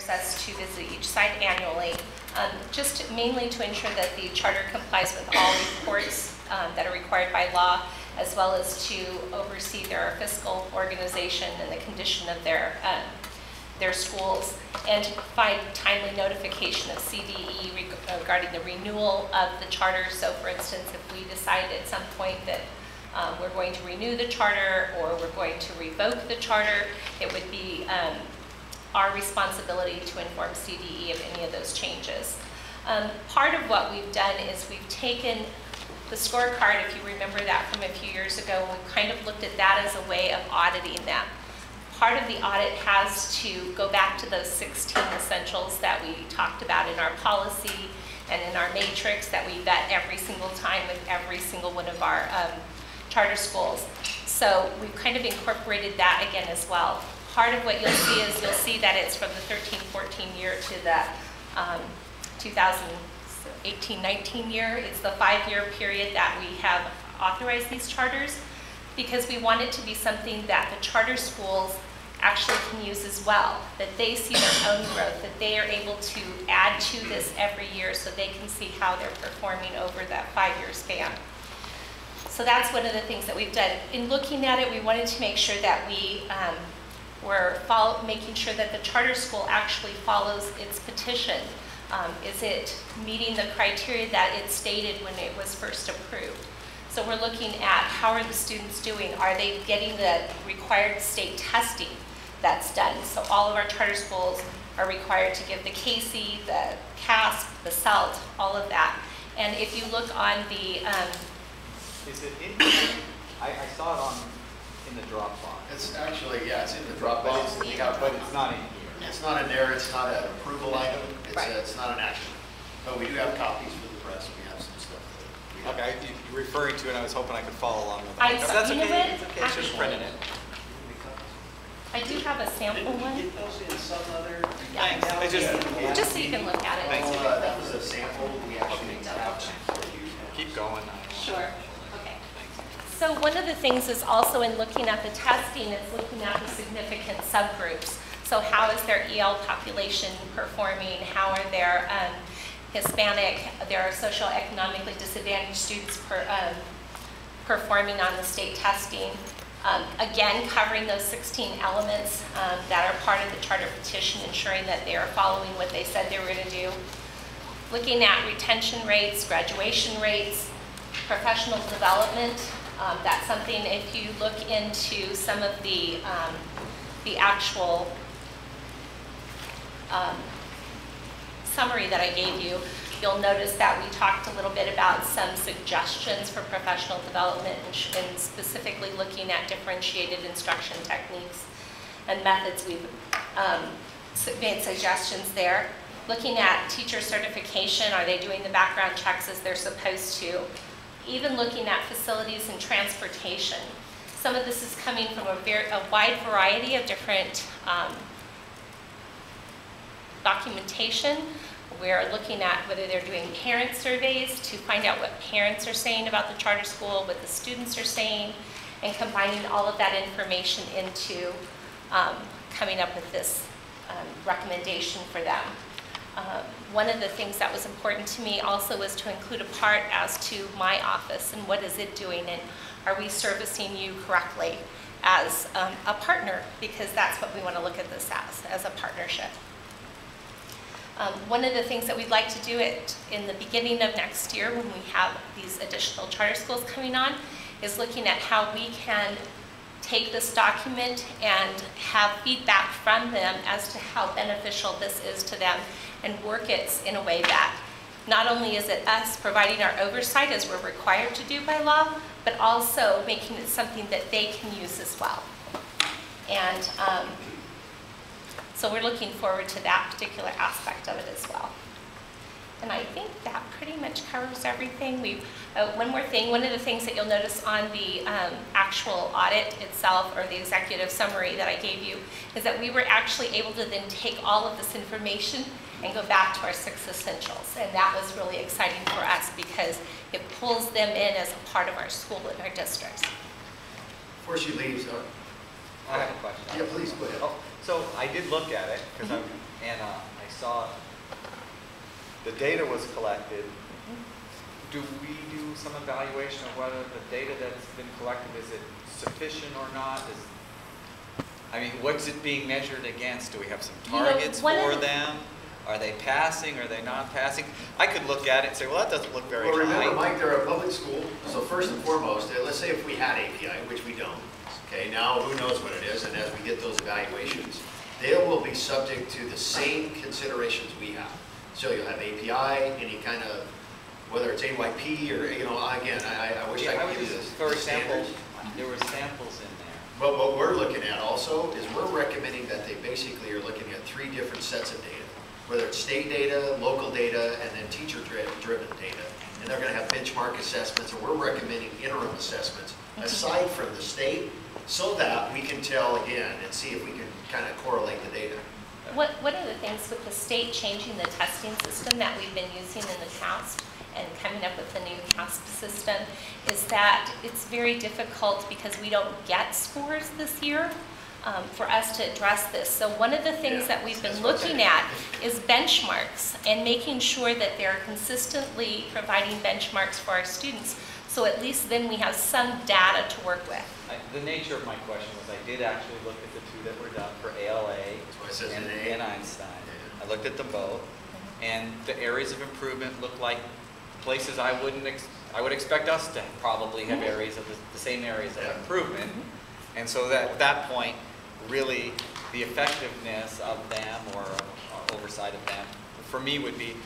us to visit each site annually, just mainly to ensure that the charter complies with all reports that are required by law, as well as to oversee their fiscal organization and the condition of their schools, and to provide timely notification of CDE regarding the renewal of the charter. So for instance, if we decide at some point that we're going to renew the charter or we're going to revoke the charter, it would be our responsibility to inform CDE of any of those changes. Part of what we've done is we've taken the scorecard, if you remember that from a few years ago, and we've kind of looked at that as a way of auditing them. Part of the audit has to go back to those 16 essentials that we talked about in our policy and in our matrix that we vet every single time with every single one of our charter schools. So we've kind of incorporated that again as well. Part of what you'll see is you'll see that it's from the 13-14 year to the 2018-19 year. It's the 5-year period that we have authorized these charters, because we want it to be something that the charter schools actually can use as well, that they see their own growth, that they are able to add to this every year so they can see how they're performing over that 5-year span. So that's one of the things that we've done. In looking at it, we wanted to make sure that we were making sure that the charter school actually follows its petition. Is it meeting the criteria that it stated when it was first approved? So we're looking at how are the students doing? Are they getting the required state testing that's done? So all of our charter schools are required to give the CASE, the CASP, the CELT, all of that. And if you look on the... Is it in here? I saw it in the Dropbox. It's actually, yeah, it's in the Dropbox. But it's not in here. It's not in there. It's not an approval item. It's, right. It's not an action. But we do have copies for the press. We have some stuff. Okay, you're referring to it. I was hoping I could follow along with I it. That's you know okay. what? It's okay. It's just printing it. I do have a sample one. Did you get those in some other Yeah. hangout? Just so you can look at it. Thanks. That was a sample. We actually have for you. Keep going. Sure. Okay. So one of the things is also in looking at the testing is looking at the significant subgroups. So how is their EL population performing? How are their Hispanic, their socioeconomically disadvantaged students performing on the state testing? Again, covering those 16 elements that are part of the charter petition, ensuring that they are following what they said they were going to do. Looking at retention rates, graduation rates, professional development. That's something, if you look into some of the actual summary that I gave you, you'll notice that we talked a little bit about some suggestions for professional development and specifically looking at differentiated instruction techniques and methods. We've made suggestions there. Looking at teacher certification, are they doing the background checks as they're supposed to? Even looking at facilities and transportation. Some of this is coming from a wide variety of different documentation. We're looking at whether they're doing parent surveys to find out what parents are saying about the charter school, what the students are saying, and combining all of that information into coming up with this recommendation for them. One of the things that was important to me also was to include a part as to my office and what is it doing, and are we servicing you correctly as a partner, because that's what we want to look at this as a partnership. One of the things that we'd like to do in the beginning of next year when we have these additional charter schools coming on is looking at how we can take this document and have feedback from them as to how beneficial this is to them and work it in a way that not only is it us providing our oversight as we're required to do by law, but also making it something that they can use as well. And so we're looking forward to that particular aspect of it as well. And I think that pretty much covers everything. One more thing, one of the things that you'll notice on the actual audit itself, or the executive summary that I gave you, is that we were actually able to then take all of this information and go back to our 6 essentials. And that was really exciting for us because it pulls them in as a part of our school and our districts. Before she leaves, I have a question. yeah, please go ahead. So I did look at it because the data was collected. Do we do some evaluation of whether the data that's been collected, is it sufficient or not? I mean, what's it being measured against? Do we have some targets for them? Are they passing? Are they not passing? I could look at it and say, well, that doesn't look very high. Well, remember, Mike, they're a public school, so first and foremost, let's say if we had API, which we don't, okay, now who knows what it is, and as we get those evaluations, they will be subject to the same considerations we have. So you'll have API, any kind of, whether it's AYP or, you know, again, I wish I could give you this. For example, there were samples in there. But what we're looking at also is we're recommending that they basically are looking at 3 different sets of data, whether it's state data, local data, and then teacher-driven data. And they're going to have benchmark assessments, and we're recommending interim assessments aside from the state, so that we can tell again and see if we can kind of correlate the data. One of the things with the state changing the testing system that we've been using in the past and coming up with the new CASP system is that it's very difficult because we don't get scores this year for us to address this. So one of the things that we've been looking at is benchmarks and making sure that they're consistently providing benchmarks for our students. So at least then we have some data to work with. The nature of my question was I did actually look at the 2 that were done for ALA and Einstein. I looked at them both, and the areas of improvement look like places I would expect us to probably have areas of the same areas of improvement. And so that at that point, really the effectiveness of them or oversight of them for me would be,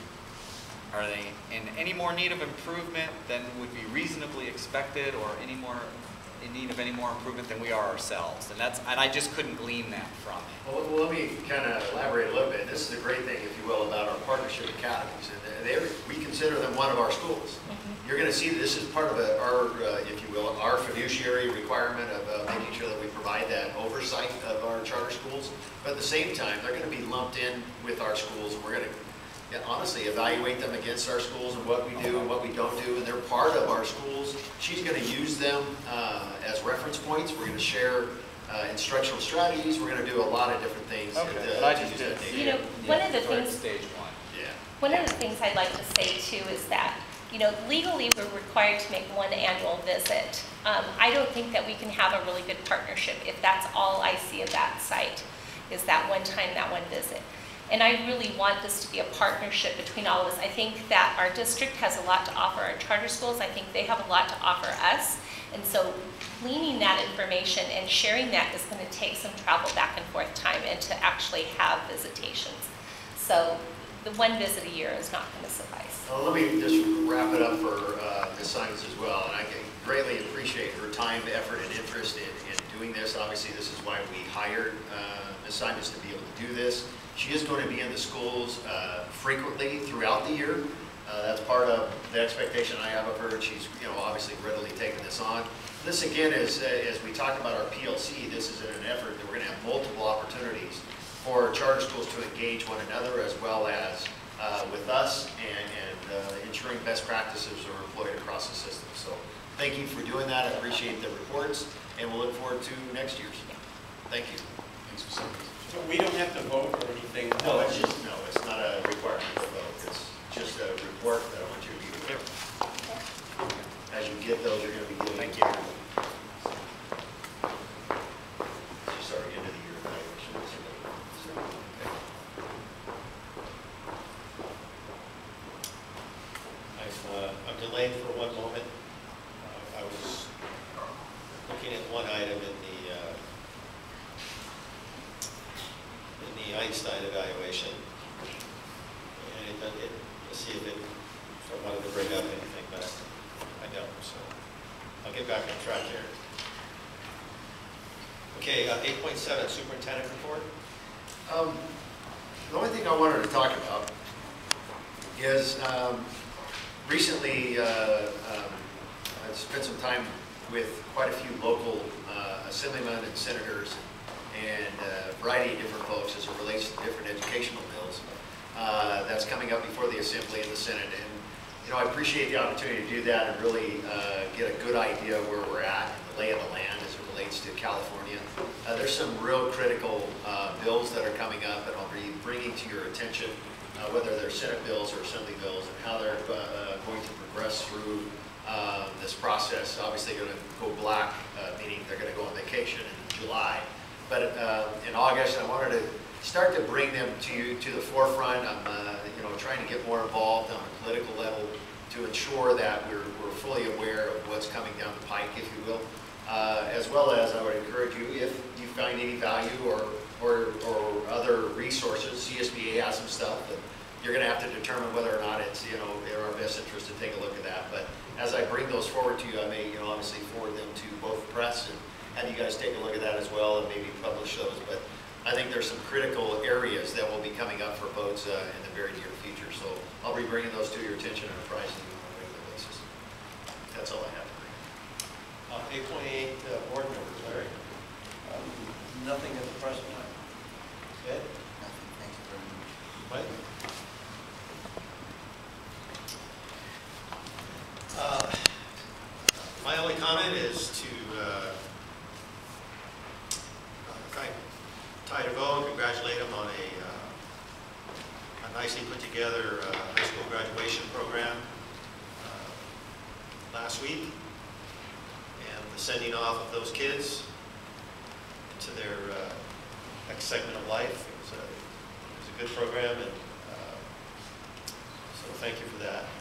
are they in any more need of improvement than would be reasonably expected, or any more in need of any more improvement than we are ourselves? And I just couldn't glean that from it. Well, let me kind of elaborate a little bit. This is the great thing, if you will, about our partnership academies. And we consider them one of our schools. You're going to see this is part of our, if you will, our fiduciary requirement of making sure that we provide that oversight of our charter schools. But at the same time, they're going to be lumped in with our schools. And we're going to honestly evaluate them against our schools and what we do and what we don't do. And they're part of our schools. She's going to use them as reference points. We're going to share instructional strategies. We're going to do a lot of different things. Okay. But I just did. You know, one of the things. Stage 1. Yeah. One of the things I'd like to say too is that, you know, legally we're required to make 1 annual visit. I don't think that we can have a really good partnership if that's all I see of that site, is that one time, that one visit. And I really want this to be a partnership between all of us. I think that our district has a lot to offer our charter schools. I think they have a lot to offer us. And so gleaning that information and sharing that is going to take some travel back and forth time and to actually have visitations. So the 1 visit a year is not going to suffice. Well, let me just wrap it up for Ms. Simons as well. And I can greatly appreciate her time, effort, and interest in doing this. Obviously, this is why we hired Ms. Simons to be able to do this. She is going to be in the schools frequently throughout the year. That's part of the expectation I have of her. She's, you know, obviously readily taken this on. This again is, as we talk about our PLC, this is in an effort that we're going to have multiple opportunities for charter schools to engage one another as well as with us and ensuring best practices are employed across the system. So thank you for doing that. I appreciate the reports, and we'll look forward to next year's. Thank you. Thanks for saying. So we don't have to vote or anything? No, it's not a requirement to vote. It's just a report that I want you to be aware of. As you get those, you're going to be getting. Thank you. It's just our end of the year evaluation. I'm delayed for one moment. I was looking at one item in the Einstein evaluation, and let's see if I wanted to bring up anything, but I don't, so I'll get back on track here. Okay, 8.7, superintendent report. The only thing I wanted to talk about is recently I spent some time with quite a few local assemblymen and senators and a variety of different folks as it relates to different educational bills that's coming up before the Assembly and the Senate. And, you know, I appreciate the opportunity to do that and really get a good idea of where we're at and the lay of the land as it relates relates to California. There's some real critical bills that are coming up that I'll be bringing to your attention, whether they're Senate bills or Assembly bills, and how they're going to progress through this process. Obviously going to go black, meaning they're going to go on vacation in July. But in August, I wanted to start to bring them to the forefront. I'm trying to get more involved on a political level to ensure that we're fully aware of what's coming down the pike, if you will. As well as I would encourage you, if you find any value or other resources, CSBA has some stuff, but you're going to have to determine whether or not it's in our best interest to take a look at that. But as I bring those forward to you, I may obviously forward them to both press and have you guys take a look at that as well and maybe publish those. But I think there's some critical areas that will be coming up for votes in the very near future. So I'll be bringing those to your attention and apprising you on a regular basis. That's all I have to bring. 8.8 board members, Larry. Nothing at the present time. Ed? Nothing, thank you very much. Mike? My only comment is to thank Ty DeVoe and congratulate him on a nicely put together high school graduation program last week, and the sending off of those kids into their next segment of life. It was a good program, and so thank you for that.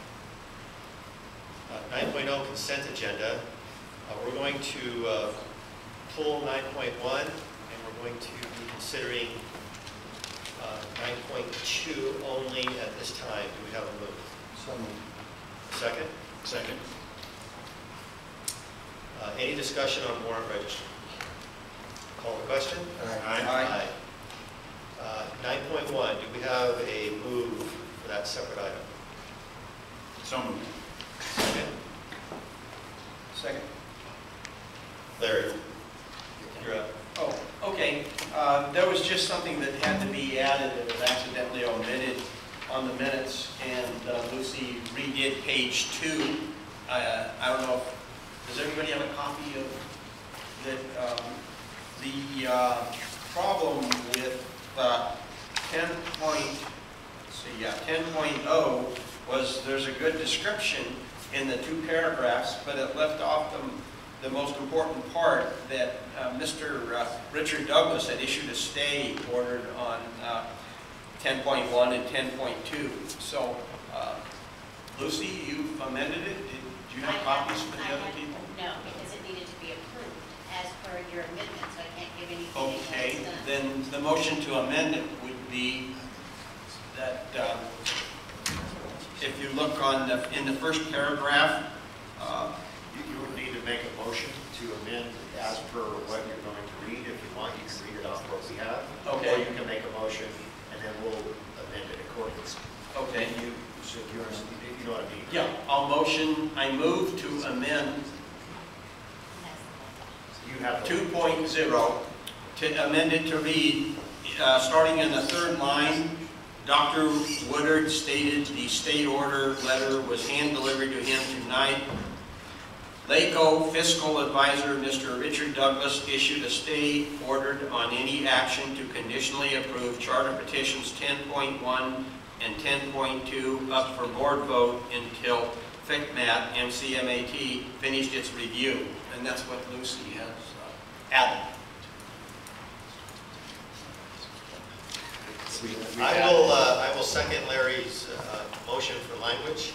9.0 consent agenda. We're going to pull 9.1, and we're going to be considering 9.2 only at this time. Do we have a move? So moved. Second? Second. Any discussion on warrant registry? Call the question? Aye. 9.1, do we have a move for that separate item? So moved. Second? Second. Larry? You're up. Oh, okay. There was just something that had to be added that was accidentally omitted on the minutes, and Lucy redid page 2. I don't know, does everybody have a copy of that? The problem with 10.0 was there's a good description in the 2 paragraphs, but it left off the most important part, that Mr. Richard Douglas had issued a stay ordered on 10.1 and 10.2. So, Lucy, you've amended it. Did you have copies for the other people? No, because it needed to be approved as per your amendment, so I can't give anything. Okay, until it's done. then the motion to amend it would be that if you look in the first paragraph, You would need to make a motion to amend as per what you're going to read. If you want, you can read it off what we have. Okay. Or you can make a motion, and then we'll amend it accordingly. okay, So if you know what I mean? yeah, I move to amend You have 2.0 to amend it to read, starting in the 3rd line, Dr. Woodard stated the state order letter was hand-delivered to him tonight. LACO fiscal advisor, Mr. Richard Douglas, issued a stay ordered on any action to conditionally approve charter petitions 10.1 and 10.2 up for board vote until FCMAT, MCMAT, finished its review. And that's what Lucy has added. I will second Larry's motion for language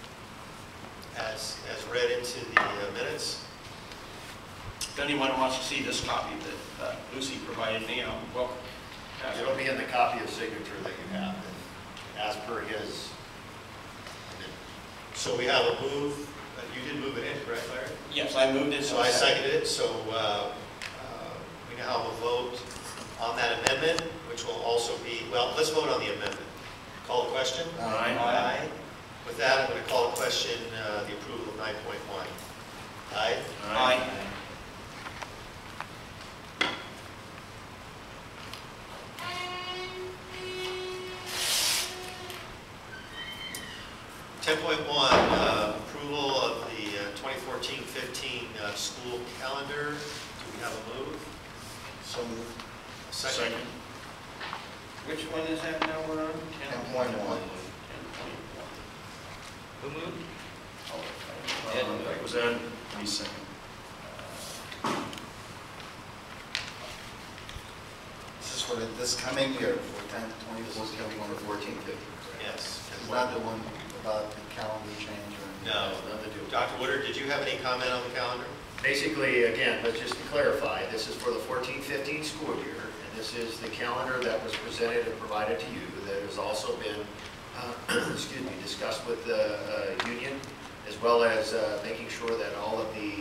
as read into the minutes. If anyone wants to see this copy that Lucy provided me, I'm welcome. It'll be in the copy of signature that you have, as per his. So we have a move. You did move it in, correct, Larry? Yes, I moved it. So I seconded it. So we now have a vote on that amendment, which will also be, well, let's vote on the amendment. Call the question? Aye. Aye. With that, I'm going to call the question the approval of 9.1. Aye? Aye. 10.1, approval of the 2014-15 school calendar. Do we have a move? So moved. Second. Which one is that now we're on? 10.1. 10.1. Who moved? That was Ed. Me second. This is for this coming year, for 10, This is coming on 1450. Yes. It's not the one about the calendar change or anything. No. Nothing to do. Dr. Woodard, did you have any comment on the calendar? Basically, again, but just to clarify, this is for the 14-15 school year, and this is the calendar that was presented and provided to you that has also been, excuse me, discussed with the union, as well as making sure that all of the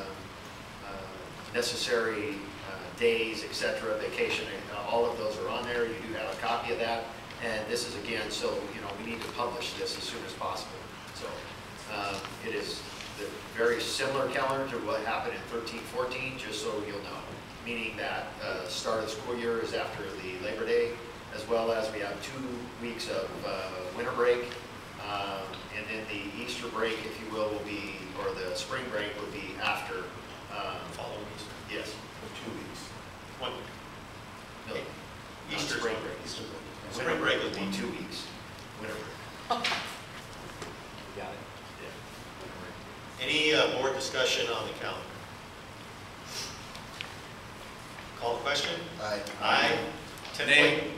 necessary days, et cetera, vacation, all of those are on there. You do have a copy of that, and this is again, so, you know, we need to publish this as soon as possible. So it is the very similar calendar to what happened in 13-14, just so you'll know. Meaning that start of the school year is after the Labor Day, as well as we have 2 weeks of winter break, and then the Easter break, if you will be, or the spring break would be after. Following Easter? Yes. For 2 weeks. 1 week. No. Easter Spring break. Easter break. Spring break would would be be 2 weeks. Winter break. You got it? Yeah. Any board discussion on the calendar? Call the question? Aye. Aye. 10 Nay. point-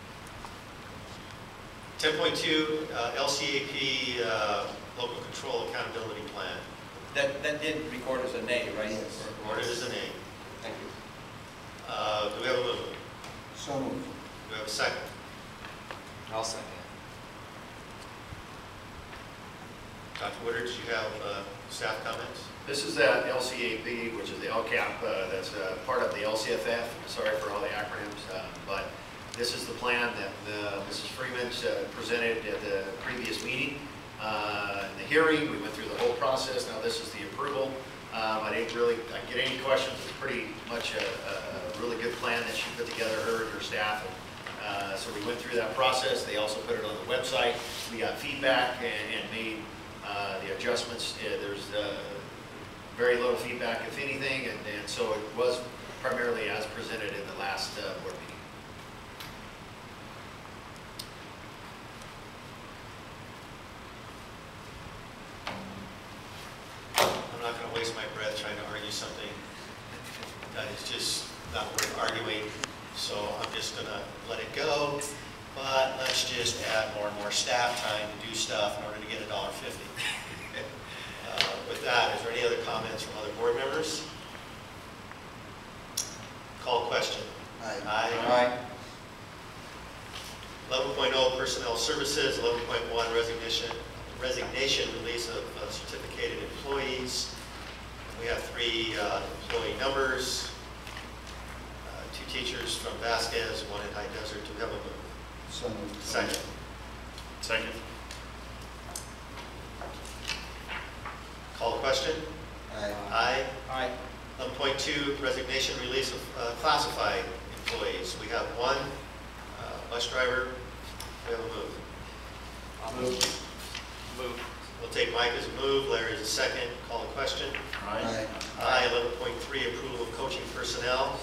10.2, LCAP Local Control Accountability Plan. That did record as a nay, right? Yes. Ordered as an A. Thank you. Do we have a move? So moved. Do we have a second? I'll second. Dr. Woodard, did you have staff comments? This is that LCAP, which is the LCAP, that's part of the LCFF. Sorry for all the acronyms, but this is the plan that Mrs. Freeman presented at the previous meeting. In the hearing, we went through the whole process. Now this is the approval. I didn't really get any questions. It's pretty much a really good plan that she put together, her and her staff. So we went through that process. They also put it on the website. We got feedback and made the adjustments. There's very little feedback, if anything, and so it was primarily as presented in the last board meeting. I'm not going to waste my breath trying to argue something that is just not worth arguing, so I'm just going to let it go. But let's just add more and more staff time to do stuff in order to get $1.50. With that, is there any other comments from other board members? Call question. Aye. Aye. 11.0 Personnel Services, 11.1 Resignation Release of Certificated Employees. We have 3 employee numbers, 2 teachers from Vasquez, 1 in High Desert. Do we have a move? So moved. Second. Second. Call the question. Aye. Aye. Aye. 11.2 Resignation Release of Classified Employees. We have 1 bus driver. We have a move. I'll move. Move. We'll take Mike as a move, Larry as a second. Call the question. Aye. Aye. 11.3 Approval of Coaching Personnel.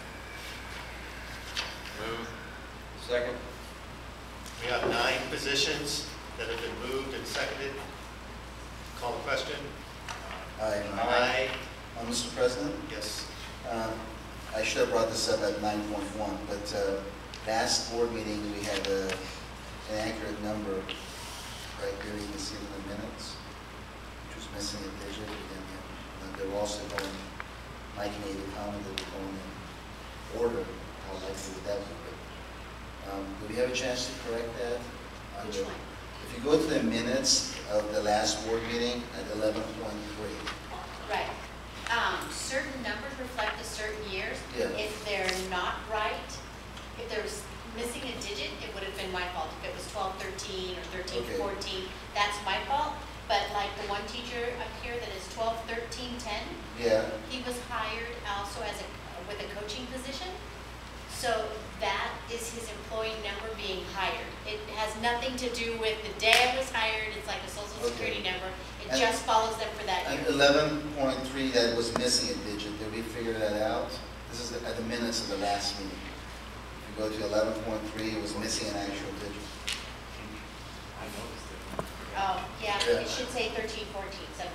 Move. Second. We have 9 positions that have been moved and seconded. Call the question. Aye. Aye. Mr. President, Yes. I should have brought this up at 9.1, but last board meeting, we had an accurate number right there. You can see it in the minutes, which was missing a digit. And they were also going, Mike made a comment that they're going in order, how likely would that be? Do we have a chance to correct that? Which one? If you go to the minutes of the last board meeting at 11.3. Right. Certain numbers reflect a certain years. Yeah. If they're not right, if there's missing a digit, it would have been my fault. If it was 1213 or 1314, that's my fault. But like the one teacher up here that is 121310, Yeah. he was hired also as with a coaching position. So that is his employee number being hired. It has nothing to do with the day I was hired. It's like a social security number. It And- just follows them for that And year. 11.3, that was missing a digit. Did we figure that out. This is at the minutes of the last meeting. If you go to 11.3, it was missing an actual digit. I noticed it. Oh, yeah, Yeah. it should say 13, 14, 17.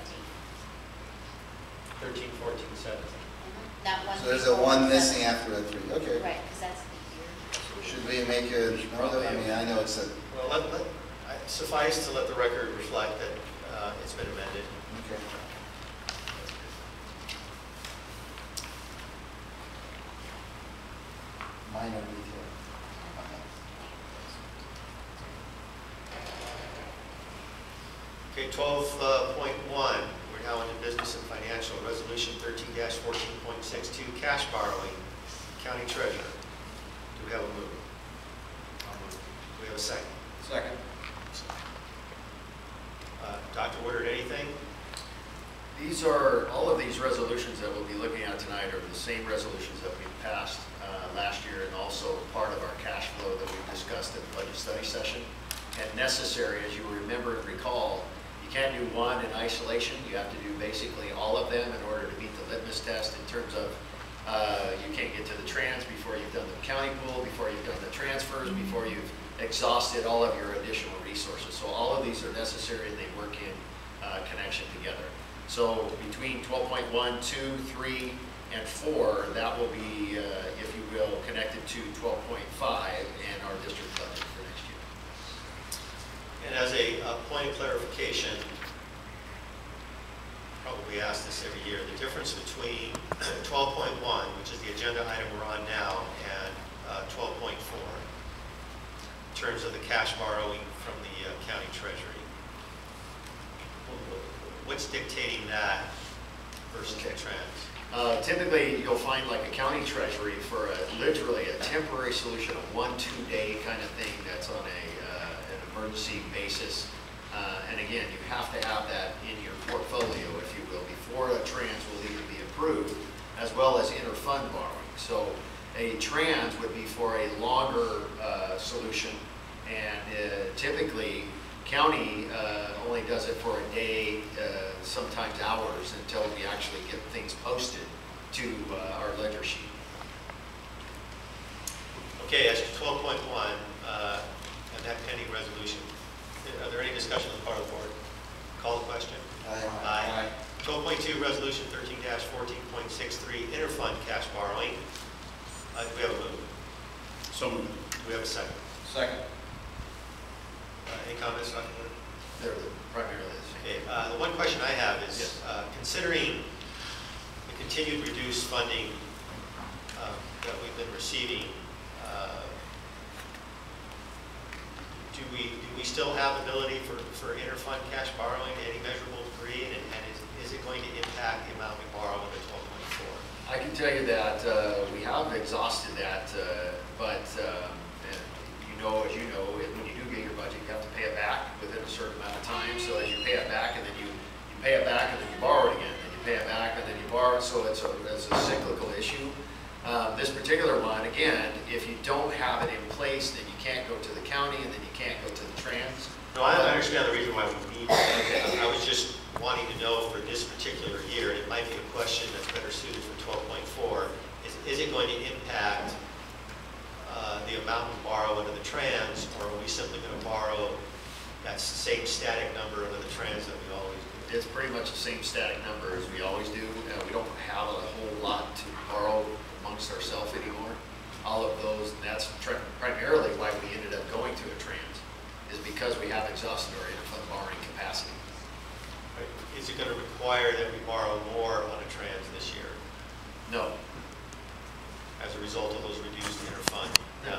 13, 14, 17. Not 1, So there's 3, a 4, 1 7. missing after a 3, okay. Right, because that's the year. Should we make a, I mean, I know it's a, Well, suffice to let the record reflect that it's been amended. okay. Minor detail. Okay, 12.1, we're now into business and financial, resolution 13-14.62, cash borrowing, county treasurer. Do we have a move? Do we have a second? Second. Dr. Woodard, anything? All of these resolutions that we'll be looking at tonight are the same resolutions that we passed last year and also part of our cash flow that we discussed at the budget study session. And necessary, as you remember and recall, you can't do one in isolation. You have to do basically all of them in order to meet the litmus test in terms of you can't get to the trans before you've done the county pool, before you've done the transfers, before you've exhausted all of your additional resources. So all of these are necessary and they work in connection together. So between 12.1, 2, 3, and 4, that will be, if you will, connected to 12.5 and our district budget for next year. And as a point of clarification, probably ask this every year, the difference between 12.1, which is the agenda item we're on now, and 12.4, in terms of the cash borrowing from the county treasury. What's dictating that versus the trends? Typically, you'll find like a county treasury for literally a temporary solution, a 1-2 day kind of thing that's on an emergency basis. And again, you have to have that in your portfolio, if you will, before a trans will even be approved, as well as inter-fund borrowing. So a trans would be for a longer solution, and typically, county only does it for a day, sometimes hours, until we actually get things posted to our ledger sheet. Okay, as to 12.1, and that pending resolution, are there any discussion on the part of the board? Call the question. Aye. 12.2, resolution 13-14.63, interfund cash borrowing. Do we have a move? So moved. Do we have a second? Second. Any comments, Dr. Wood? They're primarily the same. Okay, the one question I have is, Yes. considering the continued reduced funding that we've been receiving, do we still have ability for interfund cash borrowing to any measurable degree, and is it going to impact the amount we borrow in the 12.4? I can tell you that we have exhausted that, but as you know, when you do get your budget, you have to pay it back within a certain amount of time. So as you pay it back, and then you pay it back, and then you borrow it again, and you pay it back, and then you borrow it. So it's a cyclical issue. This particular one, again, if you don't have it in place, then you can't go to the county, and then you can't go to the trans. No, I understand the reason why we need it. I was just wanting to know for this particular year, and it might be a question that's better suited for 12.4, is it going to impact the amount we borrow under the trans, or are we simply going to borrow that same static number under the trans that we always do? It's pretty much the same static number as we always do. We don't have a whole lot to borrow amongst ourselves anymore. All of those, and that's primarily why we ended up going to a trans, is because we have exhausted our interfund borrowing capacity. Right. Is it going to require that we borrow more on a trans this year No. as a result of those reduced interfund? No.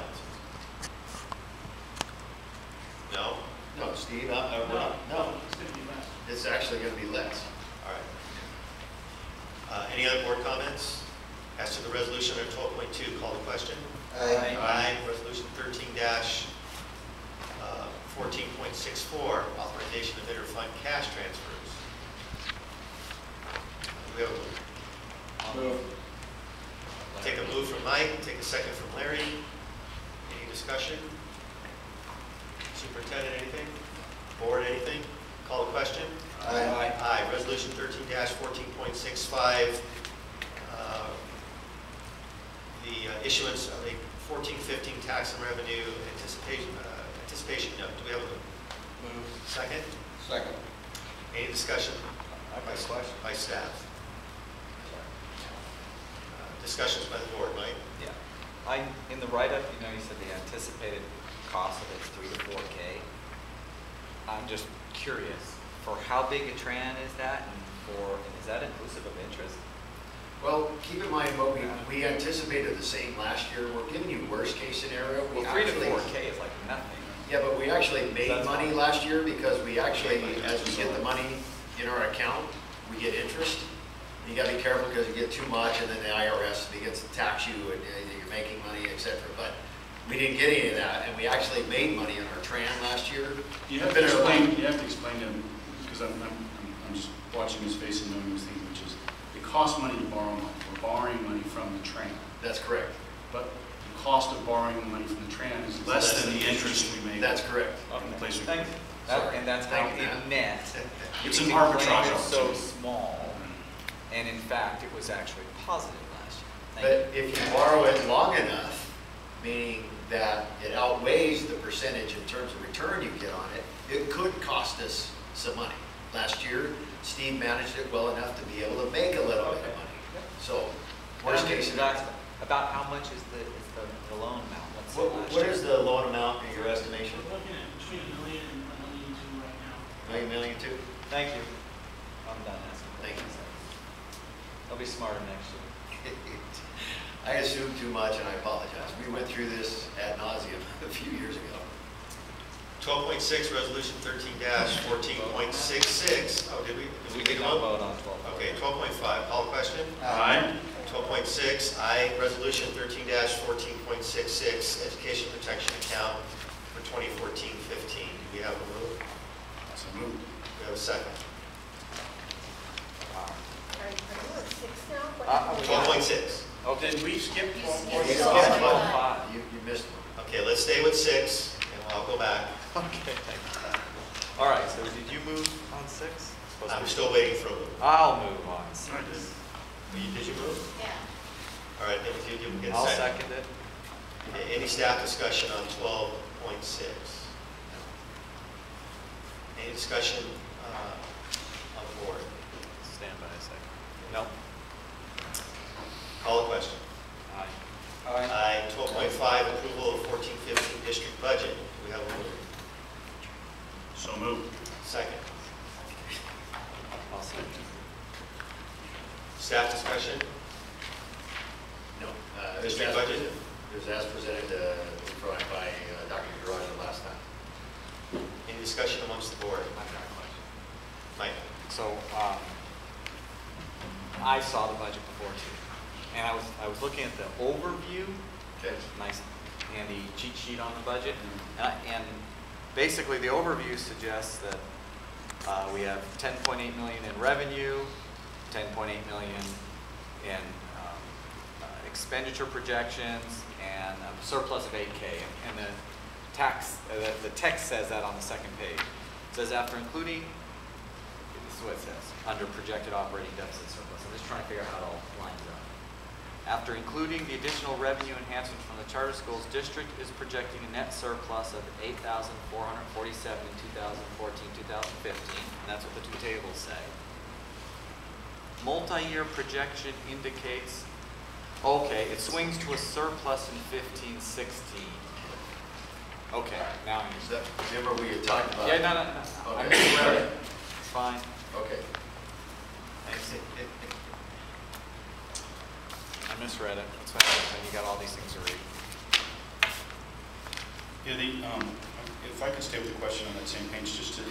No? No, Steve? No. No. It's actually going to be less. All right. Any other board comments? As to the resolution under 12.2, call the question. Aye. Resolution 13-14.64, authorization of interfund cash transfers. Do we have a move? Take a move from Mike, take a second from Larry. Any discussion? Superintendent, anything? Board, anything? Call the question. Aye. Aye. Resolution 13-14.65, issuance of a 14-15 tax and revenue anticipation note. Do we have a move? Second? Second. Any discussion? I have a question. By staff. Discussions by the board, Mike? Yeah. In the write-up, you said the anticipated cost of it's 3 to 4K. I'm just curious, for how big a Tran is that, and is that inclusive of interest? Well, keep in mind what we anticipated the same last year. We're giving you worst case scenario. Well, 3 to 4K is like nothing. Yeah, but we actually made That's money fine. last year because we actually, as we get the money in our account, we get interest. You gotta be careful because you get too much and then the IRS begins to tax you and you're making money, et cetera. But we didn't get any of that, and we actually made money on our Tran last year. You have to explain to him, because I'm just watching his face and knowing these things, which is, it costs money to borrow money. We're borrowing money from the Tran. That's correct. But the cost of borrowing money from the Tran is less than the interest we make. That's correct. In the place we Thank you. Sorry. And that's how Thank you. it net. It's You an can claim arbitrage it's so opportunity. small, and in fact, it was actually positive last year. Thank But if you borrow it long enough, meaning that it outweighs the percentage in terms of return you get on it, it could cost us some money. Last year, Steve managed it well enough to be able to make a little bit of money. So, worst case scenario. About how much is the loan amount? Let's say last What year? is the loan amount in your estimation? We're looking at between $1 million and $1.2 million right now. Million two? Thank you. I'm done asking. Thank you. I'll be smarter next year. I assumed too much and I apologize. We went through this ad nauseum a few years ago. 12.6, resolution 13-14.66. Oh, did we? We did not vote on 12. Okay, 12.5, call the question. Aye. 12.6, I, resolution 13-14.66, education protection account for 2014-15. Do we have a move? That's a move. We have a second. Wow. Are you at 6 now? 12.6. Okay. Did we skip You 12.4? skipped skipped one. 12.5. You missed one. Okay, let's stay with 6, and I'll go back. Okay, thank you. All right, so did you move on 6? Supposed to I'm be- still waiting for a move. I'll move on 6. Did you move? Yeah. All right, then if you get a I'll second. second it. Okay, any staff discussion on 12.6? Any discussion on the board? Stand by a second. No? Call the question. Aye. Aye. 12.5, approval of 14-15 district budget. Do we have a move? So moved. Second. I'll second. Staff discussion? No. District budget? It was as presented by Dr. Garage last time. Any discussion amongst the board? I've got a question. Mike? So, I saw the budget before too, and I was looking at the overview, Okay. nice handy cheat sheet on the budget, and basically the overview suggests that we have 10.8 million in revenue, 10.8 million in expenditure projections, and a surplus of 8K, and the text says that on the second page. It says after including, this is what it says, under projected operating deficit surplus. I'm just trying to figure out how it all lines up. After including the additional revenue enhancement from the charter schools, district is projecting a net surplus of 8,447 in 2014-2015, and that's what the two tables say. Multi-year projection indicates, okay, it swings to a surplus in 15-16. Okay, now I Is understand. that, remember we had talked about? Yeah, no. I Okay. misread it. It's fine. Okay. Thanks. I misread it. That's what happens when you got all these things to read. Yeah, if I could stay with the question on that same page, just to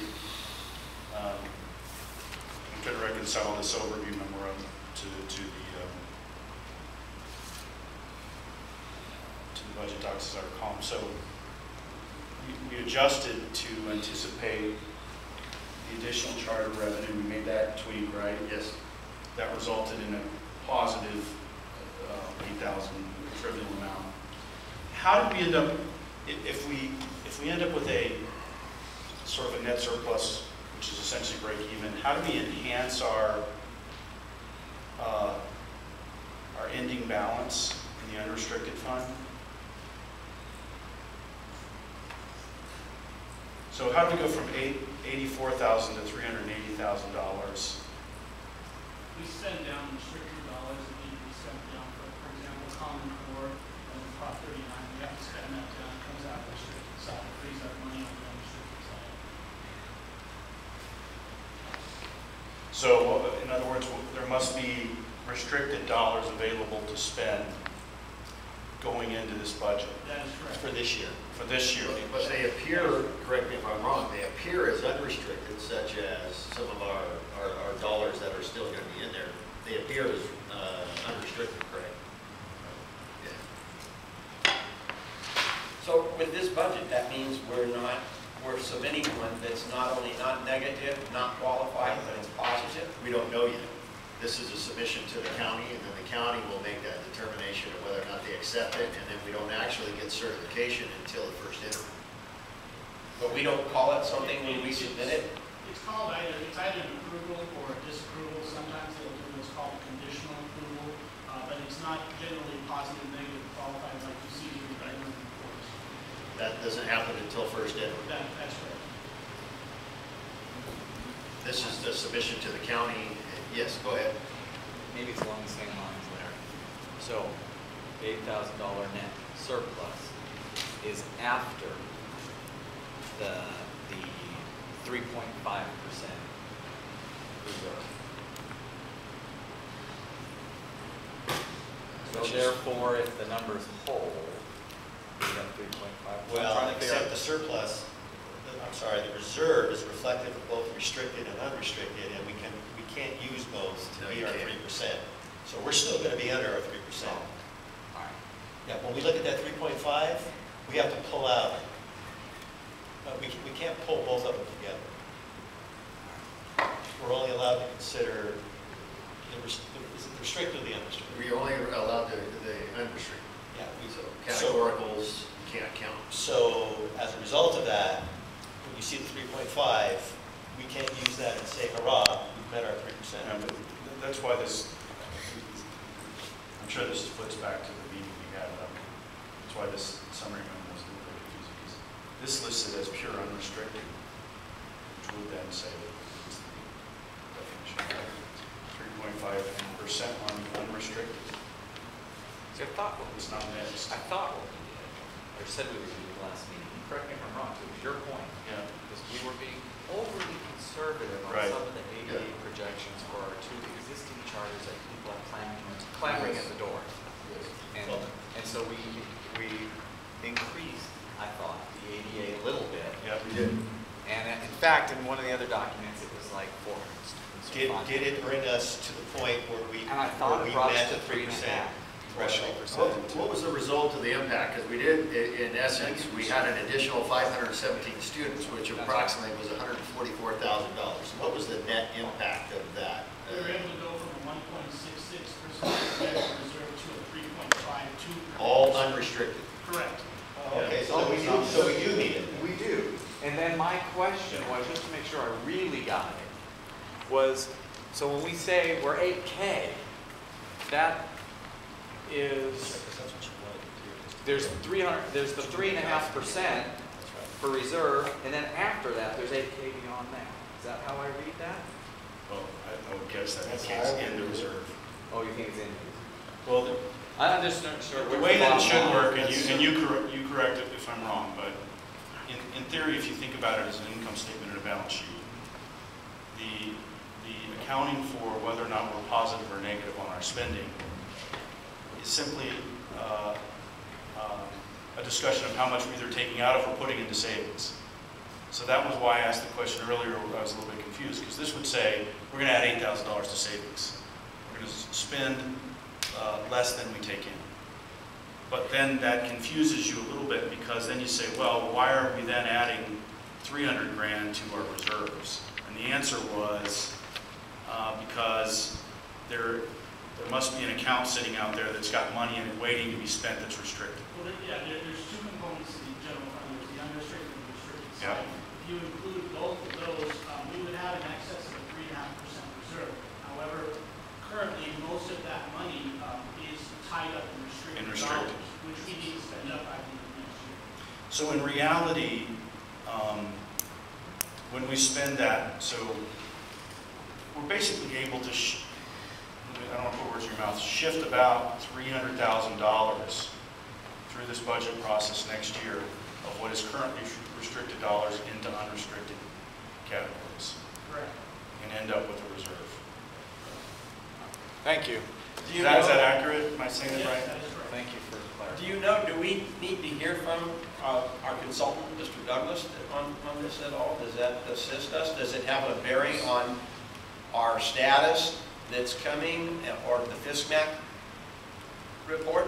try to reconcile this overview memorandum to the budget docs as I recall. So we adjusted to anticipate the additional charter revenue. We made that tweak, right? Yes. That resulted in a positive 8,000 trivial amount. How did we end up, if we end up with a sort of a net surplus, which is essentially break even, how do we enhance our ending balance in the unrestricted fund. So how do we go from $84,000 to $380,000? We spend down restricted dollars that need to be spent down, for example, Common Core and Prop 39, we have to spend that down, it comes out of the restricted side, it frees up money on the unrestricted side. So in other words, there must be restricted dollars available to spend going into this budget That is correct. For this year. for this year. But they appear, correct me if I'm wrong, they appear as unrestricted, such as some of our dollars that are still going to be in there. They appear as unrestricted, correct? Yeah. So with this budget, that means we're submitting one that's not only not negative, not qualified, but it's positive? We don't know yet. This is a submission to the county, and then the county will make that determination of whether or not they accept it, and then we don't actually get certification until the first interim. But we don't call it something when we submit it? It's called either an approval or a disapproval. Sometimes they'll do what's called conditional approval, but it's not generally positive, negative, qualified like you see in the regular reports. That doesn't happen until first interim. That's correct. This is the submission to the county. Yes, go ahead. Maybe it's along the same lines, Larry. So, $8,000 net surplus is after the 3.5% reserve. So therefore, if the numbers hold, we have 3.5. Well, except the surplus, the reserve is reflective of both restricted and unrestricted, and we can't use both to meet our 3%. So we're still going to be under our 3%. All right. Yeah, when we look at that 3.5, we have to pull out, we can't pull both of them together. We're only allowed to consider the restricted or the unrestricted. We only are allowed the unrestricted. Yeah. So categoricals, you can't count. So as a result of that, when you see the 3.5, we can't use that and say, hurrah, we've met our 3%. Yeah, but that's why this, I'm sure this foots back to the meeting we had. That's why this summary memo was a little bit confusing, because this lists it as pure unrestricted, which would then say that it's the definition, 3.5% on unrestricted. See, I thought It's not mixed. what we did, or said we were going to do last meeting, correct me if I'm wrong, it was your point, Yeah. because we were being overly conservative on Right. some of the ADA projections for our two existing charters that people are clamoring at the door. And so we increased, I thought, the ADA a little bit. Yeah. We did. And in fact, in one of the other documents, it was like 400 students. Did it bring us to the point where we And I thought where it we brought met us to the 3% threshold? What was the result of the impact? Because we did, in essence, we had an additional 517 students, which approximately was $144,000. What was the net impact of that? We were able to go from a 1.66% reserve to a 3.52%. All unrestricted. Correct. Okay, so we do need it. We do. And then my question was, just to make sure I really got it, was, so when we say we're 8K, that is, there's the 3.5% for reserve, and then after that, there's 8K beyond that. Is that how I read that? Well, I would guess that it's in the reserve. Oh, you think it's in? Well, I'm just not sure. the way that it should work, and you correct it if I'm wrong, but in theory, if you think about it as an income statement and a balance sheet, the accounting for whether or not we're positive or negative on our spending is simply a discussion of how much we're either taking out of or putting into savings. So that was why I asked the question earlier where I was a little bit confused, because this would say we're going to add $8,000 to savings. We're going to spend less than we take in. But then that confuses you a little bit, because then you say, well, why are we then adding 300 grand to our reserves? And the answer was because there must be an account sitting out there that's got money in it waiting to be spent that's restricted. Well, there's two components to the general fund. There's the unrestricted and restricted Yeah. side. If you include both of those, we would have an excess of a 3.5% reserve. However, currently, most of that money is tied up in restricted restricted. dollars, which we need to spend up by the end of next year. So in reality, when we spend that, so we're basically able to, I don't want to put words in your mouth, shift about $300,000 through this budget process next year of what is currently restricted dollars into unrestricted categories. Correct. And end up with a reserve. Thank you. Do you Is that know, accurate? Am I saying it Yes, right? that is right. Thank you for clarifying. do you know, do we need to hear from our consultant, Mr. Douglas, on this at all? Does that assist us? Does it have a bearing on our status that's coming, or the FISMAC report?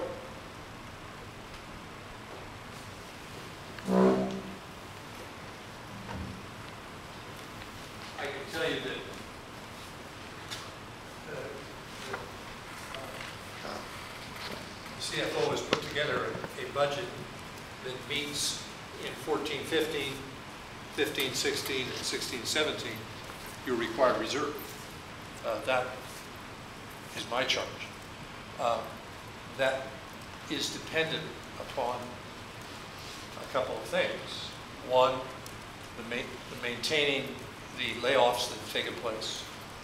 I can tell you that the CFO has put together a budget that meets in 14-15, 15-16, and 16-17 your required reserve. That is my charge. That is dependent upon a couple of things. One, the maintaining the layoffs that have taken place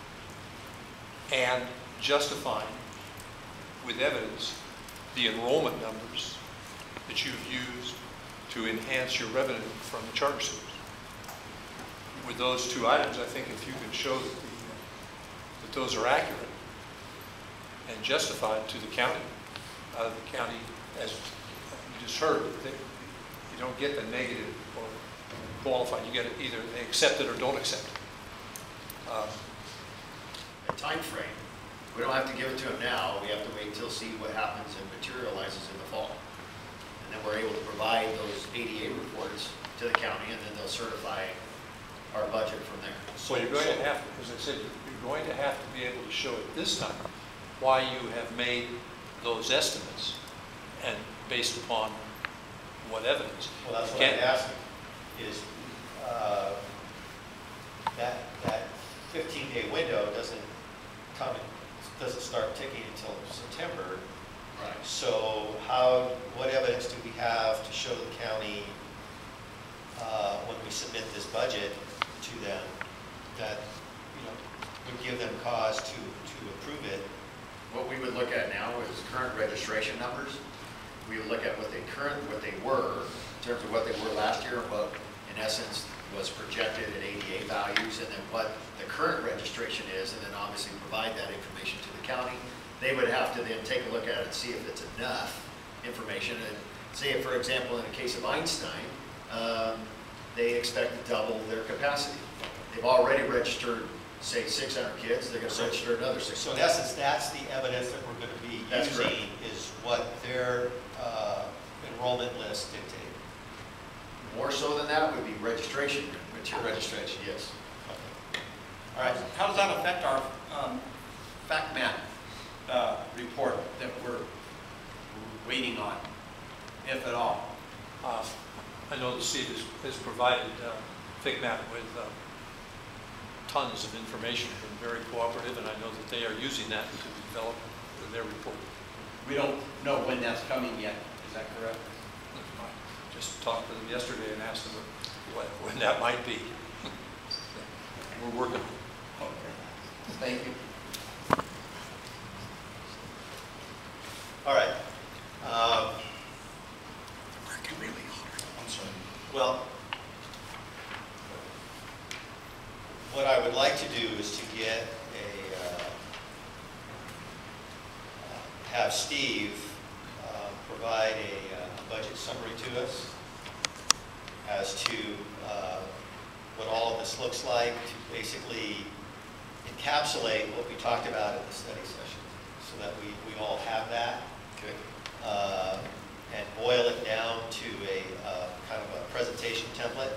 and justifying with evidence the enrollment numbers that you've used to enhance your revenue from the charter schools. With those two items, I think if you can show that those are accurate and justified to the county, as you just heard, that you don't get the negative or qualified. You get it either they accept it or don't accept it. A time frame. We don't have to give it to them now. We have to wait until see what happens and materializes in the fall. And then we're able to provide those ADA reports to the county, and then they'll certify our budget from there. So you're going to have, as I said, you're going to have to be able to show at this time why you have made those estimates and based upon what evidence. Well, that's what I'm asking, is that 15-day window doesn't start ticking until September. Right. So what evidence do we have to show the county when we submit this budget to them that, would give them cause to approve it? What we would look at now is current registration numbers. We would look at what they were, in terms of what they were last year, and what, in essence, was projected at ADA values, and then what the current registration is, and then obviously provide that information to the county. They would have to then take a look at it and see if it's enough information. And say, for example, in the case of Einstein, they expect to double their capacity. They've already registered, say, 600 kids. They're going to register another 600. So in essence, that's the evidence that we're going to be That's using, correct. is what their enrollment list dictated. More so than that would be registration material. Registration. Yes. All right, how does that affect our FACMAT report that we're waiting on, if at all? I know the state has provided FIGMAT with tons of information, been very cooperative, and I know that they are using that to develop their report. We don't know when that's coming yet, is that correct? I just talked to them yesterday and asked them when that might be. We're working. Okay. Thank you. All right. Working really hard. I'm sorry. Well, what I would like to do is to get have Steve provide a budget summary to us as to what all of this looks like, to basically encapsulate what we talked about in the study session, so that we all have that. Okay. And boil it down to a kind of a presentation template,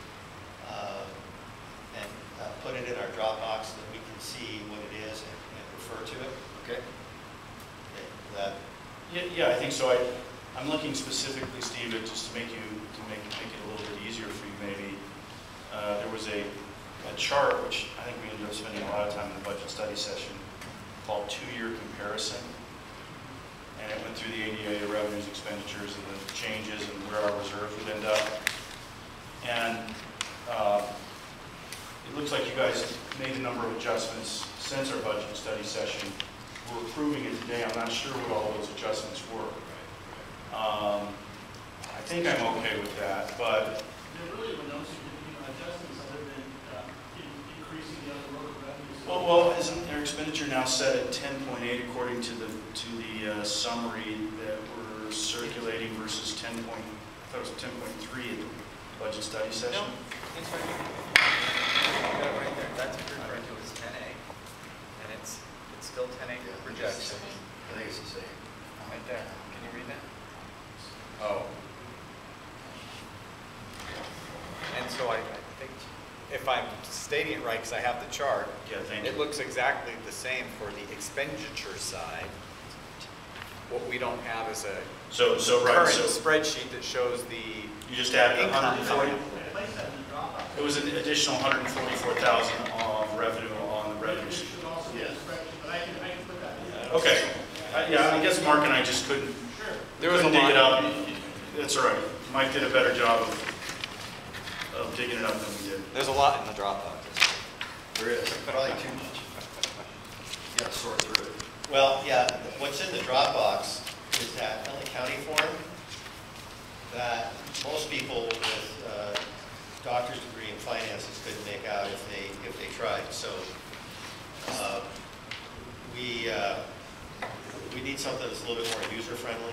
and put it in our Dropbox so that we can see what it is and refer to it. Okay. That, Yeah, I think so. I'm looking specifically, Steve, just to make it a little bit easier for you maybe. There was a chart, which I think we ended up spending a lot of time in the budget study session, called two-year comparison. and it went through the ADA, revenues, expenditures, and the changes and where our reserves would end up. And it looks like you guys made a number of adjustments since our budget study session. We're approving it today. I'm not sure what all those adjustments were. I think I'm okay with that, but There really were no significant adjustments other than increasing the other local revenues. well, isn't their expenditure now set at 10.8 according to the summary that we're circulating versus 10 point? I thought it was 10.3 at the budget study session. No, it's right here. You got it right there. That's referring to as 10A, and it's still 10A projection. I think it's the same. Right there. Can you read that? Oh. And so I think, if I'm stating it right, because I have the chart, Yeah, thank you. it looks exactly the same for the expenditure side. What we don't have is a So right, current so spreadsheet that shows the you just added income 140. coming. Place that in the Dropbox. It was an additional 144,000 of revenue on the revenue It stream. should also be a Yeah. spreadsheet, but I can put that in. Okay. Yeah, I guess Mark and I just couldn't. Sure. There was a couldn't dig it lot. up. That's all right. Mike did a better job of digging it up than we did. There's a lot in the Dropbox. There is, probably too much. You gotta sort through it. Well, yeah, what's in the Dropbox is that L.A. County form that most people with doctor's degree in finances couldn't make out if they tried. So we need something that's a little bit more user-friendly.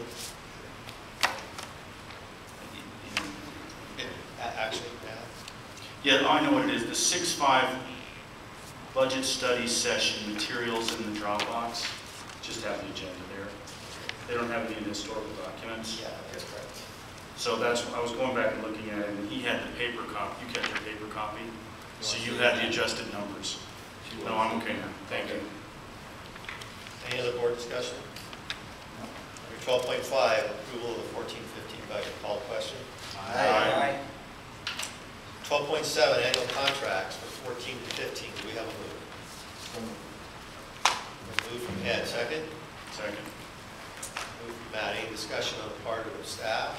Actually, yeah. Yeah, I know what it is. The 6.5 budget study session materials in the Dropbox just have the agenda there. They don't have any of the historical documents. Yeah, that's correct. So that's, I was going back and looking at it, and he had the paper copy. You kept your paper copy. So you had the adjusted numbers. No, I'm okay now. Thank you. Any other board discussion? Under 12.5, approval of the 14-15 budget. Call question. Aye. 12.7, annual contracts for 14 to 15. Do we have a move? Move from Ed, second. Second. Move from Matt. Any discussion on the part of the staff?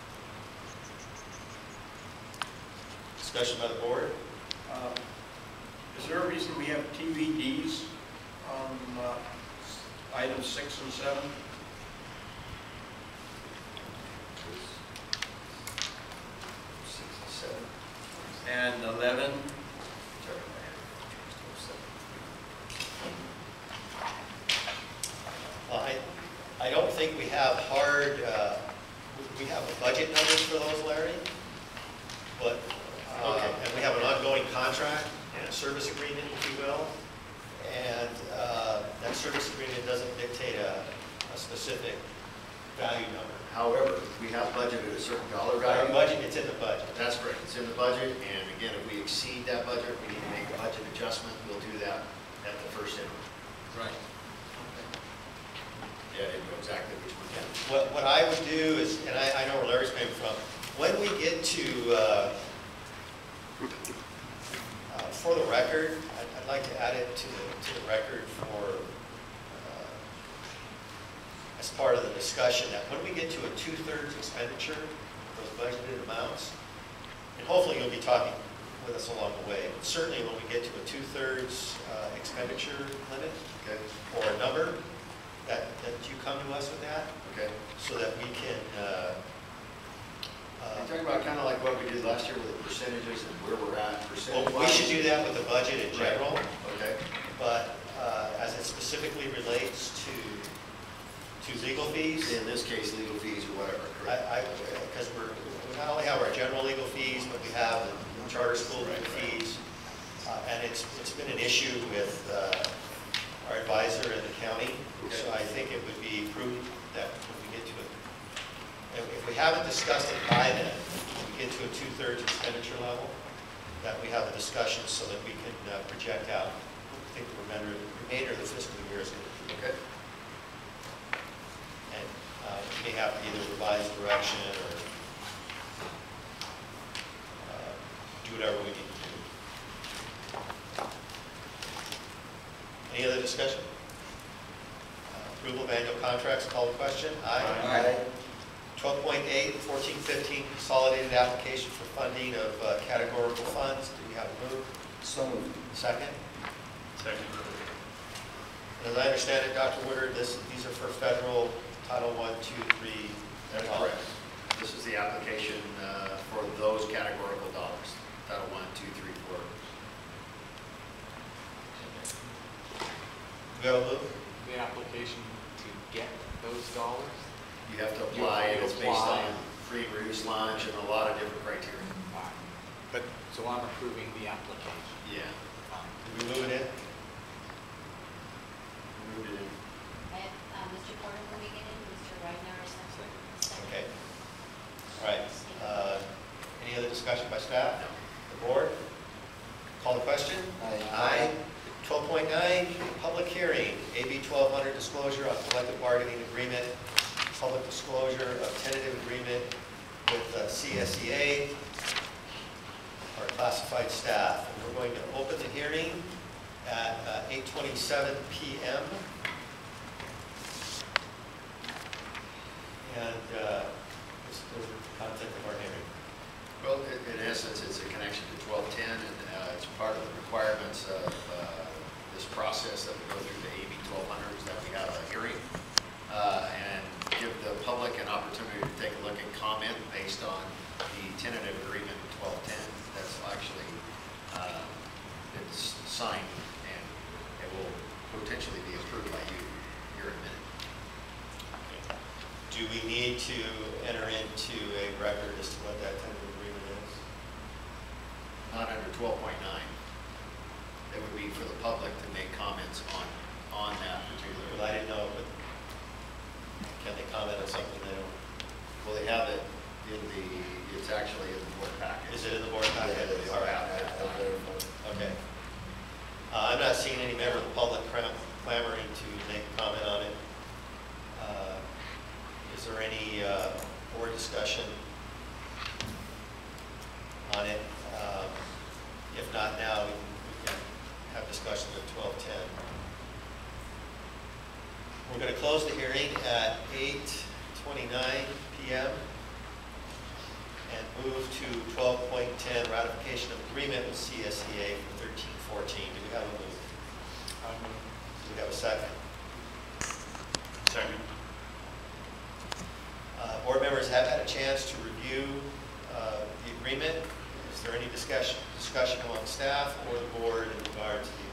Discussion by the board? Is there a reason we have TVDs on items 6 and 7? And 11? Well, I don't think we have hard, we have budget numbers for those, Larry. But, and we have an ongoing contract and a service agreement, if you will. And that service agreement doesn't dictate a specific value number. However, we have budgeted a certain dollar Our value. budget, it's in the budget. That's correct, it's in the budget, and again, if we exceed that budget, we need to make a budget adjustment, we'll do that at the first interim. Right. Yeah, I didn't know exactly which one. What I would do is, and I know where Larry's coming from, when we get to, for the record, I'd like to add it to the record for, as part of the discussion, that when we get to a 2/3 expenditure, those budgeted amounts, and hopefully you'll be talking with us along the way, but certainly when we get to a 2/3 expenditure limit, Okay, or a number, that you come to us with that, okay. so that we can, You're talking about kind of like what we did last year with the percentages and where we're at well, percentage-wise? we should do that with the budget in general, Okay, but as it specifically relates to legal fees, in this case, legal fees or whatever, correct? because we not only have our general legal fees, but we have the charter school legal fees, and it's been an issue with our advisor in the county, so I think it would be prudent that when we get to it, if we haven't discussed it by then, when we get to a 2/3 expenditure level, that we have a discussion so that we can project out, I think the remainder of the fiscal year is going to be. Okay. And we may have to either revise direction or do whatever we need to do. Any other discussion? Approval of annual contracts, call the question. Aye. 12.8, 1415, consolidated application for funding of categorical funds. Do we have a move? So moved. Second? Second. As I understand it, Dr. Woodard, these are for federal Title I, II, III. That's correct. This is the application for those categorical dollars, Title I, II, III, IV. Do we have a move? The application to get those dollars? You have to apply, and it's based apply. on free and reduced lunch and a lot of different criteria. But, so I'm approving the application. Yeah. Did we move it in? Moved it in. Mr. Porter moving it in, Mr. Reidenauer second. Okay. All right. Any other discussion by staff? The board? Call the question? Aye. 12.9, public hearing, AB 1200 disclosure on collective bargaining agreement, public disclosure of tentative agreement with CSEA, our classified staff. And we're going to open the hearing at 8:27 p.m. And this is the content of our hearing. Well, in essence, it's a connection to 1210, and it's part of the requirements of this process that we go through the AB 1200s, that we have a hearing and give the public an opportunity to take a look and comment based on the tentative agreement 1210 that's actually it's signed, and it will potentially be approved by you here in a minute. Do we need to enter into a record as to what that tentative agreement is? Not under 12.9. It would be for the public to make comments on that particular. Well, I didn't know, but can they comment on something they don't? Well, they have it in the, it's actually in the board packet. Is it in the board packet? Yeah, it is. All right. Okay. I'm not seeing any member of the public clamoring to make a comment on it. Is there any board discussion on it? If not now, we can have discussion at 12:10. We're going to close the hearing at 8:29 p.m. and move to 12.10, ratification of agreement with CSEA for 1314. Do we have a move? Do we have a second? Second. Board members have had a chance to review the agreement. Is there any discussion among staff or the board in regard to the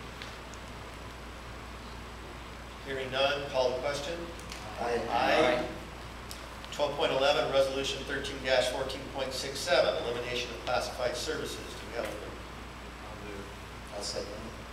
agreement? Hearing none, call the question. Aye. 12.11, resolution 13-14.67, elimination of classified services. Do we have a move? I'll second.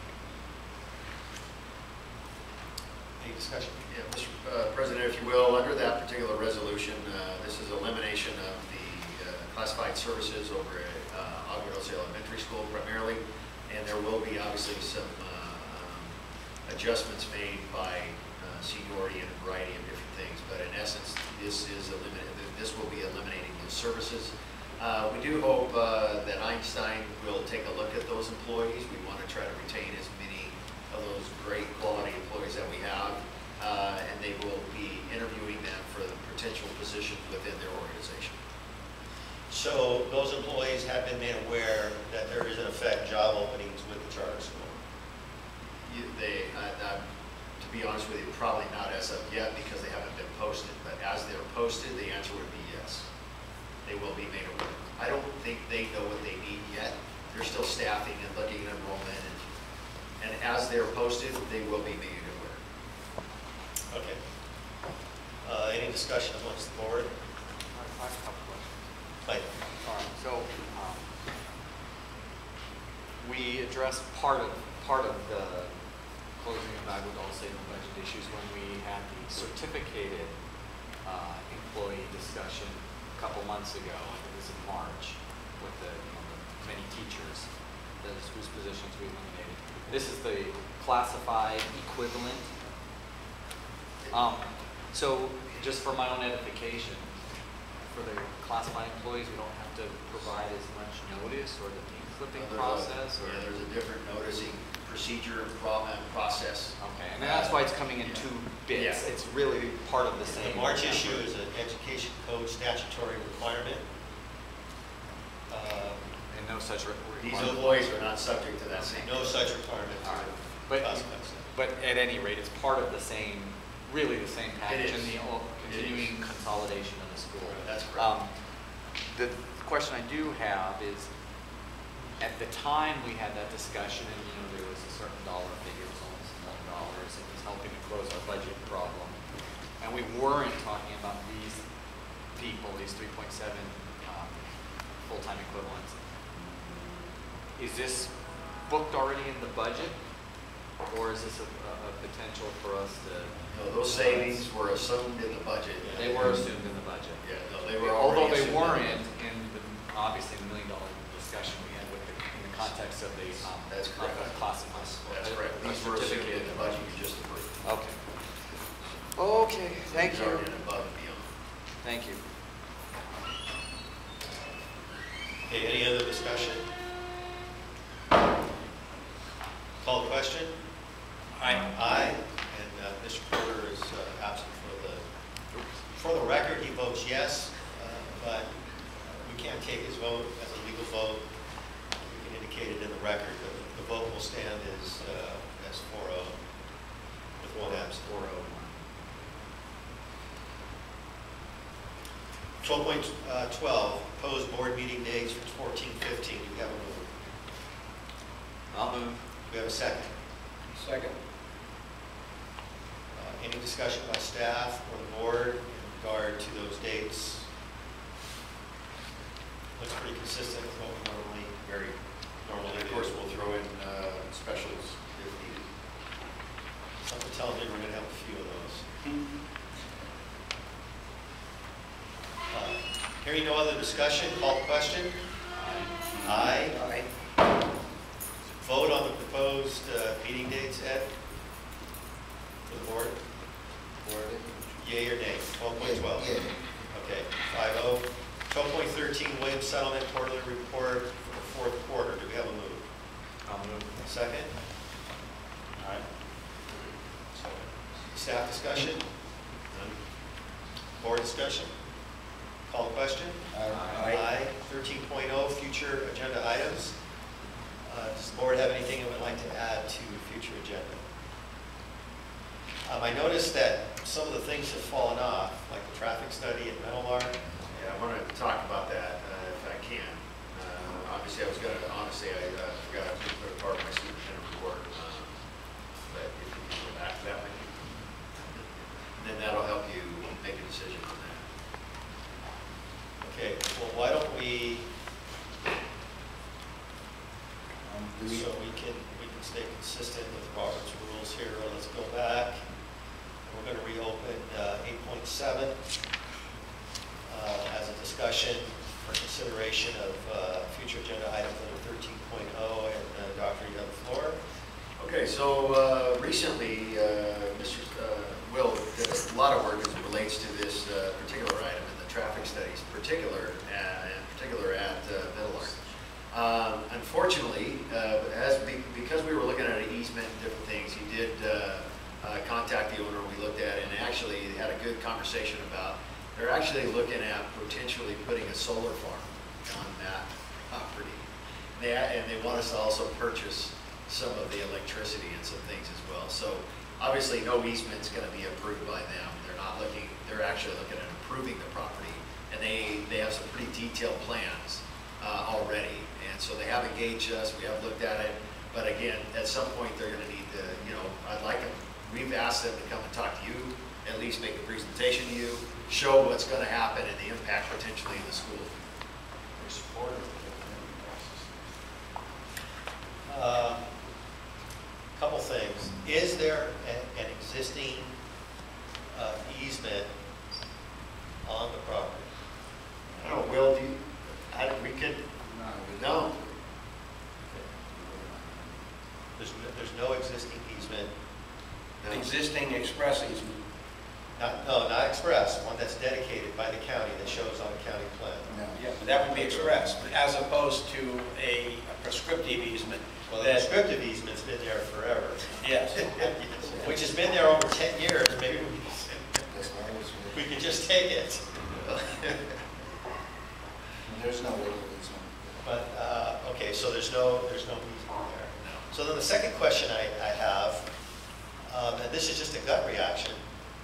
Any discussion? Yeah, Mr. President, if you will, under that particular resolution, this is elimination of the classified services over at Agua Dulce Elementary School primarily, and there will be obviously some adjustments made by seniority and a variety of different things, but in essence, this will be eliminating those services. We do hope that Einstein will take a look at those employees. We want to try to retain as many of those great quality employees that we have, and they will be interviewing them for the potential positions within their organization. So those employees have been made aware that there is in effect job openings with the charter school? To be honest with you, probably not as of yet because they haven't been posted, but as they're posted, the answer would be yes. They will be made aware. I don't think they know what they need yet. They're still staffing and looking at enrollment, and as they're posted, they will be made aware. Okay. Any discussion amongst the board? I have a couple questions. Mike? All right, so we addressed part of the closing of Agua Dulce and the budget issues when we had the certificated employee discussion a couple months ago. It was in March with the many teachers whose positions we eliminated. This is the classified equivalent. So just for my own edification, for the classified employees, we don't have to provide as much notice or the pink flipping process? Or? Yeah, there's a different noticing procedure and process. Okay, and that's why it's coming in two bits. Yeah. It's really part of the same. The March issue is an education code statutory requirement. And no such These requirement. employees are not subject to that same. No such requirement All right. for But, prospects. but at any rate, it's part of the same, really the same package is. and the continuing consolidation of the school. That's correct. The question I do have is, at the time we had that discussion, and there was a certain dollar figure, it was almost $1 million, it was helping to close our budget problem. And we weren't talking about these people, these 3.7 full-time equivalents. Is this booked already in the budget? Or is this a potential for us to? No, those savings were assumed in the budget. They were assumed in the budget. Yeah, no, they were Although already they assumed weren't in the, obviously, the $1 million discussion we had with in the context of the That's correct. classified. That's correct. These were assumed in the budget you just approved. Okay. Okay, thank These you. are in above and beyond. Thank you. Okay, any other discussion? Call the question? Aye. Aye. And Mr. Porter is absent for the record, he votes yes, but we can't take his vote as a legal vote. We can indicate it in the record, but the vote will stand as 4-0 with one absent. 12.12, proposed board meeting dates for 14-15. Do we have a move? I'll move. Do we have a second? Second. Any discussion by staff or the board in regard to those dates? Looks pretty consistent with what we normally And of course, we'll throw in specials if needed. Something tells me we're going to have a few of those. Hearing no other discussion, call the question. Aye. Aye. Vote on the proposed meeting dates, Ed, for the board. Yay or nay? 12.12. Yeah. Okay, 5-0. 12.13, Williams Settlement Quarterly Report for the 4th quarter. Do we have a move? I'll move. Second? All right. Staff discussion? None. Board discussion? Call the question? Aye. 13.0, future agenda items. Does the board have anything it would like to add to future agenda? I noticed that some of the things have fallen off, like the traffic study at Meadowlark. Yeah, I want to talk about that if I can. Obviously, I was going to, honestly, I forgot to put it part of my superintendent report. But if you can go back to that one, then that'll help you make a decision on that. Okay, well, why don't we, so we can stay consistent with Robert's rules here. Let's go back. We're going to reopen 8.7 as a discussion for consideration of future agenda items under 13.0, and Dr. you have the floor. Okay, so recently, Mr. Will did a lot of work as it relates to this particular item and the traffic studies, in particular at Meadowlark. Unfortunately, because we were looking at an easement and different things, he did contact the owner. We looked at it and actually had a good conversation about they're actually looking at potentially putting a solar farm on that property. And they want us to also purchase some of the electricity and some things as well. So obviously no easement's going to be approved by them. They're actually looking at improving the property, and they have some pretty detailed plans already. And so they have engaged us, we have looked at it, but again, at some point they're going to need to, I'd like them, we've asked them to come and talk to you, at least make a presentation to you, show what's going to happen and the impact potentially in the school. We're supportive of Couple things. Is there an existing easement on the property? I don't know, Will, we could, no. There's no existing easement. No. existing express easement. Not express, one that's dedicated by the county that shows on a county plan. No. Yeah, but that would be express, as opposed to a prescriptive easement. Well, the that- prescriptive easement's been there forever. Yes. Which has been there over 10 years, maybe That's why I was we could just take it. There's no legal easement. But, okay, so there's no easement there. So then the second question I have, and this is just a gut reaction.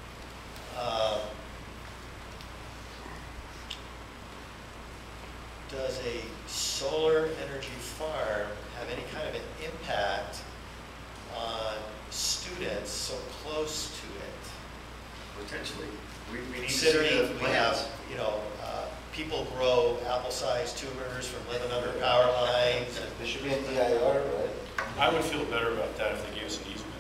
Does a solar energy farm have any kind of an impact on students so close to it? Potentially. We need to see Considering the we plans. have, people grow apple-sized tumors from living under power lines. And There should be an EIR, right? I would feel better about that if they gave us an easement.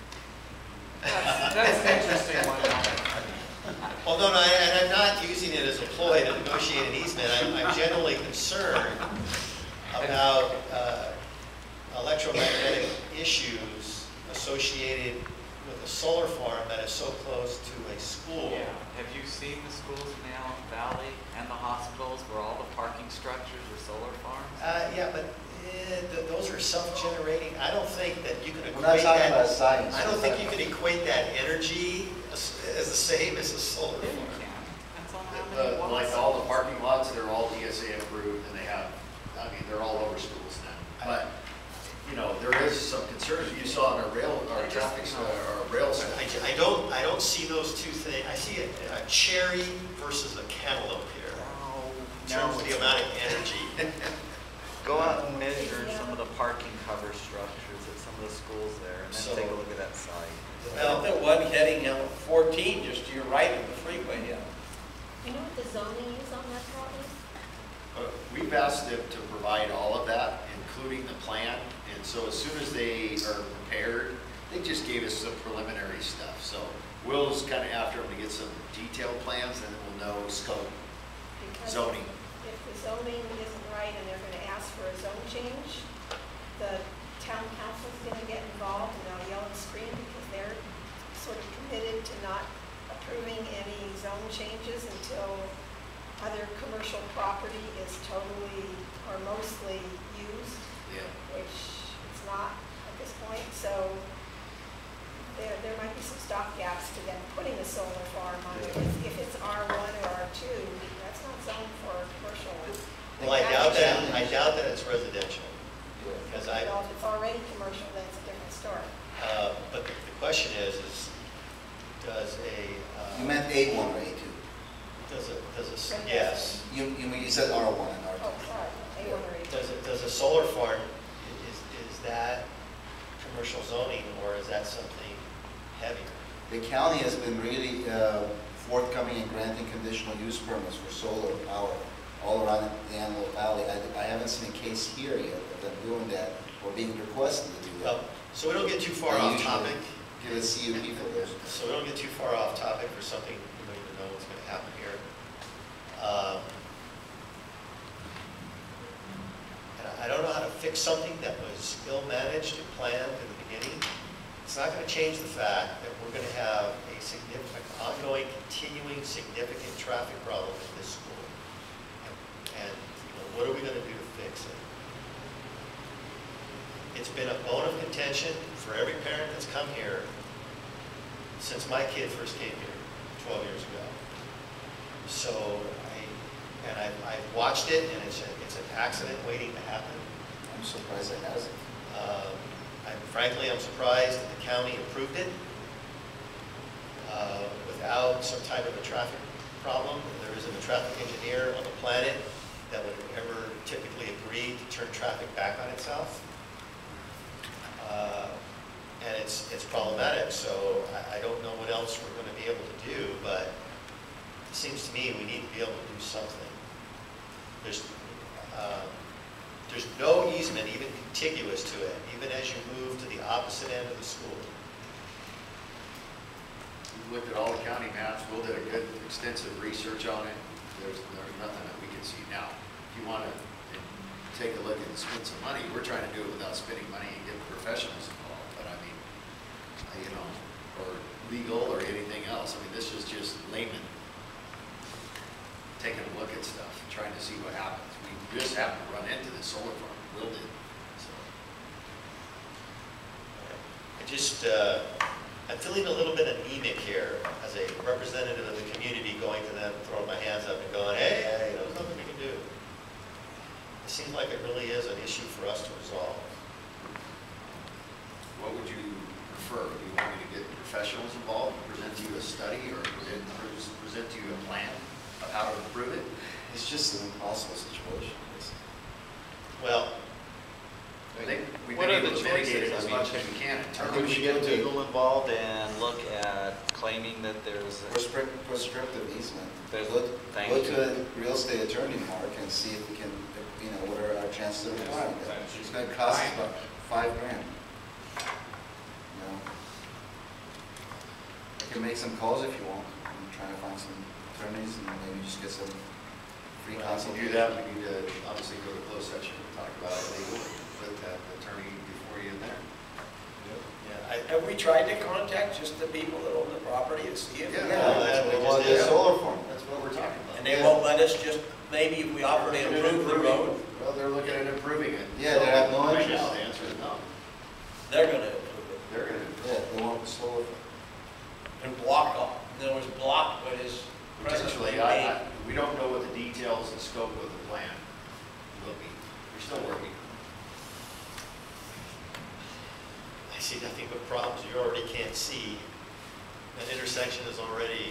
That's an interesting one. Well, no, and I'm not using it as a ploy to negotiate an easement. I'm generally concerned about electromagnetic issues associated with a solar farm that is so close to a school. Yeah. Have you seen the schools in the Allen Valley and the hospitals where all the parking structures are solar farms? Yeah, but those are self-generating. I don't think that you can We're not equate talking about that. science. I don't think you can equate that energy as the same as a solar Yeah, you farm. can. Depends on how many Like watts. all the parking lots, they're all DSA approved, and they have, I mean, they're all over schools now. But, there is some concerns you saw in our traffic, our rail. I don't see those two things. I see a cherry versus a cantaloupe here in terms of the amount of energy. Go out and measure some of the parking cover structures at some of the schools there, and then So- take a look at that site. Well, the one heading out 14, just to your right of the freeway, yeah. You know what the zoning is on that property? We've asked them to provide all of that, including the plan, and so as soon as they are prepared, they just gave us some preliminary stuff. So Will's kind of after them to get some detailed plans, and then we'll know scope, Because zoning. if the zoning isn't right and they're gonna ask for a zone change, the town council's gonna get involved and they'll yell and scream because they're sort of committed to not approving any zone changes until other commercial property is totally or mostly used, Yeah. which it's not at this point. So there might be some stop gaps to them putting a solar farm on it. If it's R1 or R2, that's not zoned for commercial. Well, I doubt that it's residential. Because Well, if it's already commercial, then it's a different story. but the question is does You meant A1 or A2? yes, You said R1 and Oh, R2. sorry, A1 or A2. does a solar farm, is that commercial zoning or is that something heavier? The county has been really forthcoming in granting conditional use permits for solar power all around the Antelope Valley. I haven't seen a case here yet of them doing that or being requested to do that. Well, so we don't get too far They off usually topic. Give a CUP for this. So we don't get too far off topic for something we don't even know what's going to happen here. And I don't know how to fix something that was ill-managed and planned in the beginning. It's not going to change the fact that we're going to have a significant, ongoing, continuing, significant traffic problem in this school. And what are we going to do to fix it? It's been a bone of contention for every parent that's come here since my kid first came here 12 years ago. So I've watched it, and it's an accident waiting to happen. I'm surprised it hasn't. Frankly, I'm surprised that the county approved it without some type of a traffic problem. There isn't a traffic engineer on the planet that would ever typically agree to turn traffic back on itself. And it's problematic, so I don't know what else we're going to be able to do, but it seems to me we need to be able to do something. There's no easement even contiguous to it, even as you move to the opposite end of the school. We looked at all the county maps, Will did a good extensive research on it. There's nothing that we can see now. If you want to take a look and spend some money, we're trying to do it without spending money and get professionals involved, but I mean, or legal or anything else. I mean, this is layman taking a look at stuff, trying to see what happens. We just happened to run into this solar farm, Will did, so. I'm feeling a little bit anemic here as a representative of the community, going to them, throwing my hands up and going, hey, there's nothing we can do. It seems like it really is an issue for us to resolve. What would you prefer? Do you want me to get professionals involved, present to you a study, or present to you a plan of how to improve it? It's just an impossible situation. Well, I think we've What been are able the to mitigate it choices? as I mean, much as we can. Could we get legal involved and look at claiming that there's a Prescriptive easement. There's- Go thank go you. to a real estate attorney, Mark, and see if we can, you know, what are our chances of acquiring it. It's going to cost us about $5 grand. You know? I can make some calls if you want. I'm trying to find some attorneys and maybe just get some free Well, to consultation. do that, we need to obviously go to closed session and talk about it legally, put that attorney before you in there. Have we tried to contact just the people that own the property and see if? Yeah. Yeah, we well, just the did. solar farm. That's what we're talking about. And they won't let us just, maybe if we offer to improve the road, Well, they're looking at improving it. Yeah, they have no Right interest. now, the answer is no. they're gonna improve it. They're gonna, Yeah, they want the solar farm. And block off, in other words, block what is presently potentially, made. we don't know what the details and scope of the plan will be. We're still working. I see nothing but problems you already can't see. That intersection is already,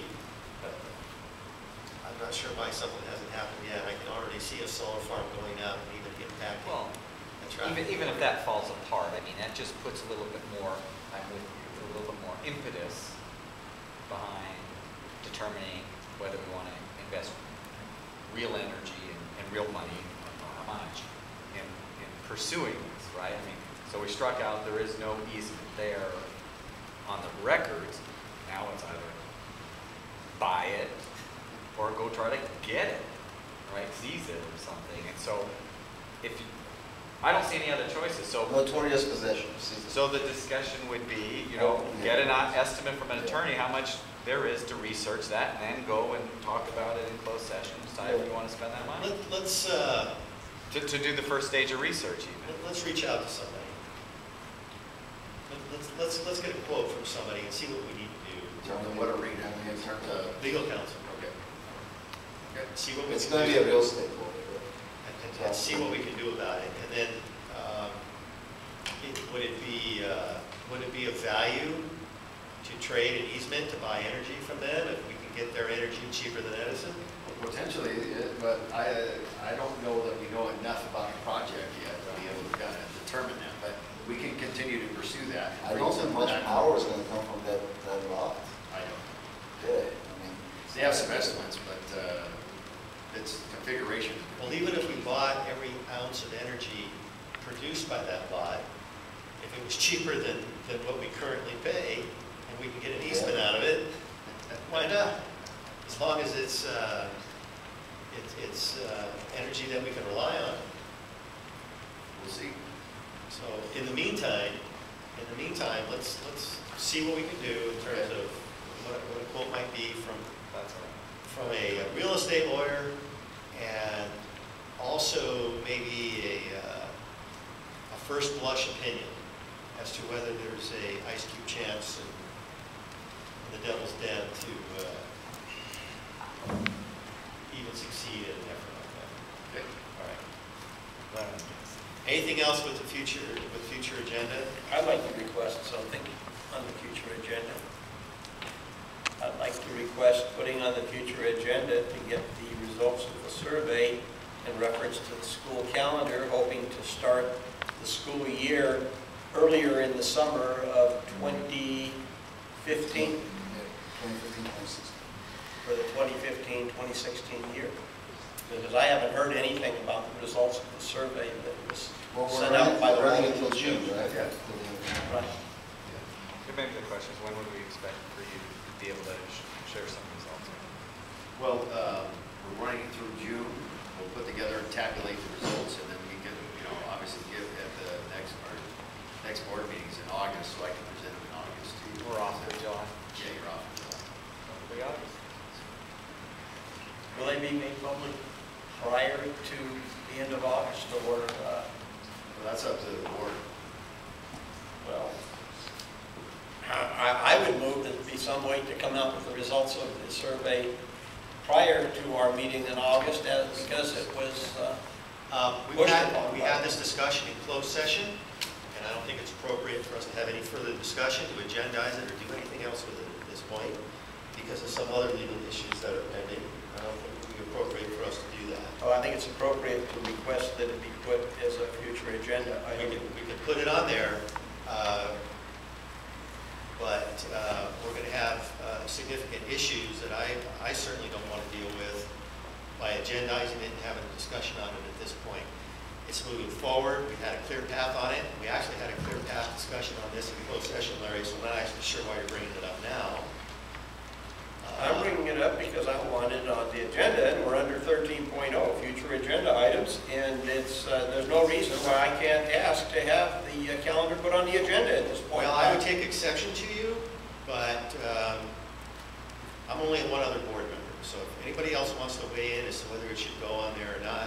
I'm not sure why something hasn't happened yet. I can already see a solar farm going up and even impacting Well, the traffic. even if that falls apart, I mean, that just puts a little bit more, I'm with you, a little bit more impetus behind determining whether we want to invest real energy and real money, or how much, in pursuing this, right? I mean, so we struck out, there is no easement there on the records. Now it's either buy it or go try to get it, right? Seize it or something. And so if you, I don't see any other choices. So Notorious possession. so the discussion would be, you know, get an estimate from an attorney how much there is to research that, and then go and talk about it in closed session, decide if you want to spend that money. Let's To do the first stage of research even. let's reach out to somebody. Let's get a quote from somebody and see what we need to do. In terms of what arena, in terms of, Legal counsel. okay. Okay. See what we It's can going to do. be a real estate lawyer. And see what we can do about it. And then, would it be of value to trade an easement to buy energy from them if we can get their energy cheaper than Edison? Potentially, but I don't know that we know enough about the project yet to be able to kind of determine that, but we can continue to pursue that. I don't think much power is going to come from that lot. I don't. Yeah, I mean. They have some estimates, but its configuration. Well, even if we bought every ounce of energy produced by that lot, if it was cheaper than what we currently pay, and we can get an easement out of it, why not? As long as it's energy that we can rely on. We'll see. So in the meantime, let's see what we can do in terms of what a quote might be from a real estate lawyer, and also maybe a first blush opinion as to whether there's a ice cube chance in the Devil's Den to even succeed in an effort like that. Okay. All right. Anything else with the future agenda? I'd like to request something on the future agenda. I'd like to request putting on the future agenda to get the results of the survey in reference to the school calendar, hoping to start the school year earlier in the summer of 2015, 2015, 2016. for the 2015-2016 year. Because I haven't heard anything about the results of the survey that was Well, we're sent out by the running local until June, June. right? Yeah. Right. Maybe the question is, when would we expect for you to be able to share some results? Well, we're running through June. We'll put together and tabulate the results, and then we can, obviously give at the next board meetings in August, so I can present them in August too. We're off for July. Yeah, you're off. We August. So be made public prior to the end of August, or, Well, that's up to the board. well, I would move that there be some way to come out with the results of the survey prior to our meeting in August, because it was, We had this discussion in closed session, and I don't think it's appropriate for us to have any further discussion, to agendize it, or do anything else with it at this point, because of some other legal issues that are pending. I don't think it would be appropriate for us to do that. well, I think it's appropriate to request that it be put as a future agenda item. We could put it on there, but we're going to have significant issues that I certainly don't want to deal with by agendizing it and having a discussion on it at this point. It's moving forward. We've had a clear path on it. We actually had a clear path discussion on this in closed session, Larry, so I'm not actually sure why you're bringing it up now. I'm bringing it up because I want it on the agenda, and we're under 13.0, future agenda items, and it's, there's no reason why I can't ask to have the calendar put on the agenda at this point. Well, I would take exception to you, but I'm only one other board member, so if anybody else wants to weigh in as to whether it should go on there or not.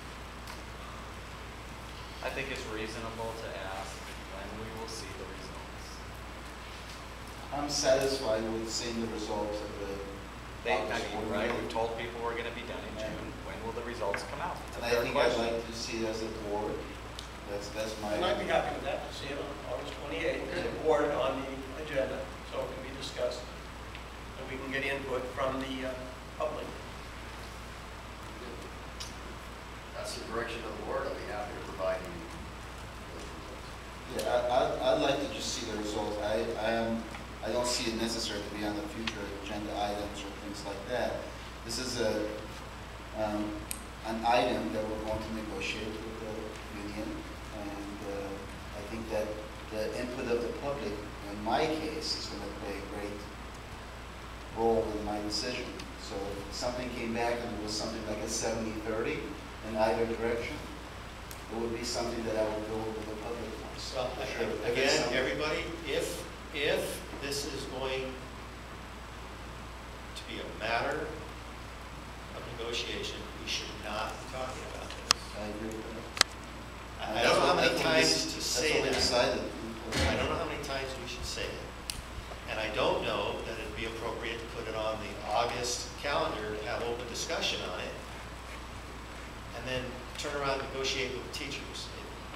I think it's reasonable to ask when we will see the results. I'm satisfied with seeing the results of the August board Right, meeting. we told people we're going to be done in June. When will the results come out? It's a And I fair think I'd question. like to see it as a board. That's my. And I'd be happy with that, to see it on August 28th, as a board on the agenda, so it can be discussed, and we can get input from the public. That's the direction of the board. I'll be happy to provide you. Yeah, I'd like to just see the results. I don't see it necessary to be on the future agenda items or things like that. This is an item that we're going to negotiate with the union, and I think that the input of the public, in my case, is going to play a great role in my decision. So if something came back and it was something like a 70-30 in either direction, it would be something that I would go with the public on. Well, For sure. If it's again, something- everybody, if this is going to be a matter of negotiation, we should not be talking about this. I agree with that. I don't know how many times to say that. That's what we decided. I don't know how many times we should say it. And I don't know that it'd be appropriate to put it on the August calendar to have open discussion on it, and then turn around and negotiate with the teachers.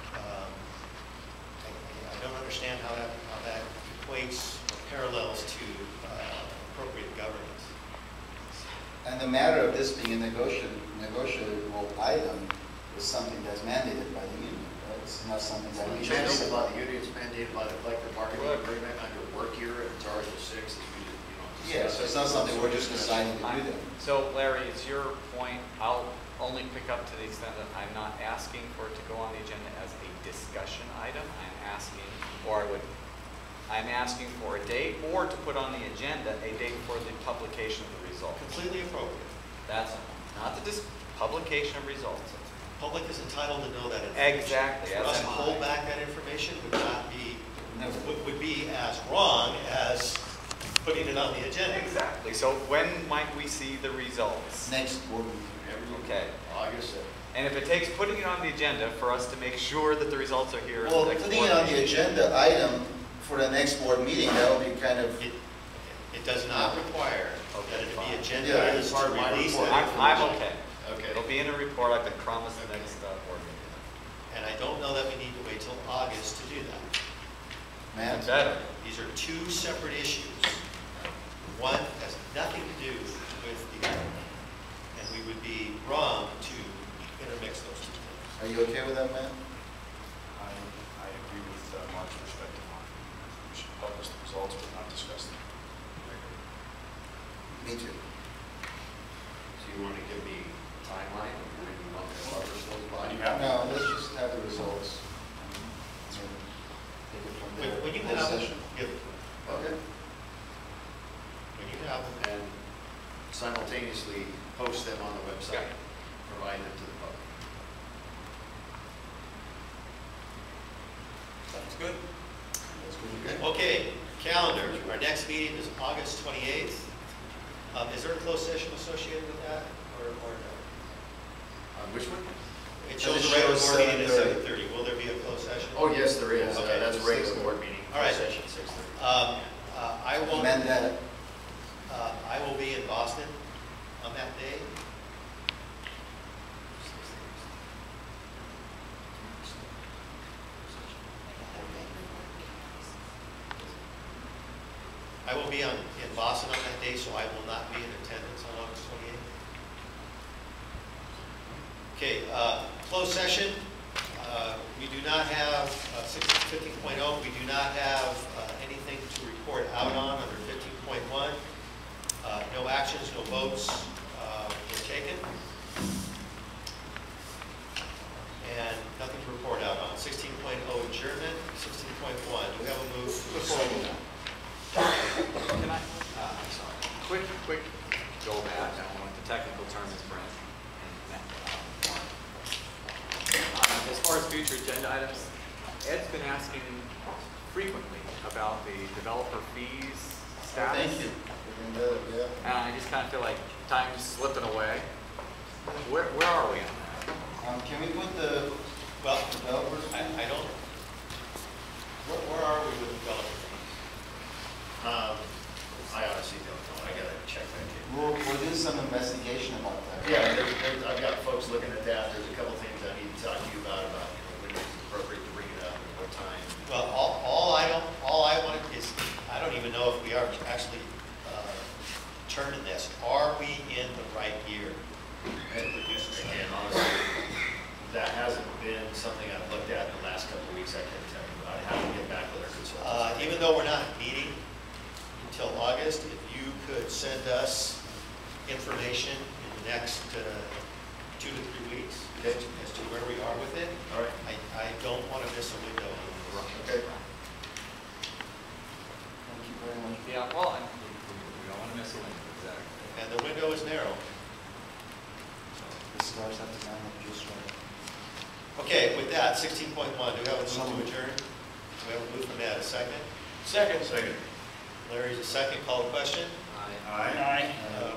I don't understand how that equates or parallels to appropriate governance. And the matter of this being a negotiable item is something that's mandated by the union, right? It's not something that we It's should mandated say. by the union, it's mandated by the collective bargaining agreement under work year, and it's Article 6, Yeah, so it's not something we're just deciding to do that. So Larry, it's your point. I'll only pick up to the extent that I'm not asking for it to go on the agenda as a discussion item. I'm asking for a date, or to put on the agenda a date for the publication of the results. Completely appropriate. That's not the publication of results. Public is entitled to know that information. Exactly. For us to hold back that information would be as wrong as putting it on the agenda. Exactly. So when might we see the results? Next board meeting. Okay. August. And if it takes putting it on the agenda for us to make sure that the results are here. Well, at the next putting board it on the meeting- agenda item for the next board meeting, that would be kind of, It does not require that it be Yeah, agendized it's to part of my release report. that I'm information. okay. Okay. It'll be in a report. I've been promised the next board meeting. And I don't know that we need to wait till August to do that. man, Better. These are two separate issues. One has nothing to do with the other. And we would be wrong to intermix those two things. are you okay with that, Matt? I agree with Mark's perspective on it. We should publish the results, but not discuss them. Me too. So you want to give me a timeline, or when you want to publish those by? Do you have? No, let's just have the results. And then take it from there. When you Closed have, session. Okay. when you have them, And simultaneously post them on the website, Yeah. provide them to the public. Sounds good. That's good. okay, calendar. Our next meeting is August 28th. Is there a closed session associated with that? Or or no? Which one? It And shows it the regular shows board meeting at 7:30. 7:30. Will there be a closed session? Oh, yes, there is. Okay. That's a regular board meeting. All right. Session 6:30. I will, Amend that. I will be in Boston on that day. I will be in Boston on that day, so I will not be in attendance on August 28th. Okay, closed session. We do not have, 15.0, we do not have anything to report out on under 15.1. No actions, no votes were taken. And nothing to report out on. 16.0 adjournment, 16.1, do we have a move? Can I, I'm sorry, quick go back on what the technical term is, Brent. As far as future agenda items, Ed's been asking frequently about the developer fees status. Thank you. Yeah. And I just kind of feel like time's slipping away. Where are we on that? Can we put the Well, developers? I don't, where are we with developer fees? I honestly don't know. I gotta check that. We'll do some investigation about that. Yeah, I've got folks looking at that. There's a couple things I need to talk to you about, when it's appropriate to bring it up and what time. Well, all I wanted is, I don't even know if we are actually turning this. Are we in the right year to produce this? Again, honestly, that hasn't been something I've looked at in the last couple of weeks. I can tell you, I have to get back with our consultants. Even though we're not meeting until August, if you could send us information in the next 2 to 3 weeks as to where we are with it. All right. I don't want to miss a window. Okay. Thank you very much. Yeah, well, we don't want to miss a window, exactly. And the window is narrow. The stars have to line up just right. Okay, with that, 16.1, do we have a move to adjourn? Do we have a move from Ed, a second? Second. Larry's a second, call the question. Aye. Uh,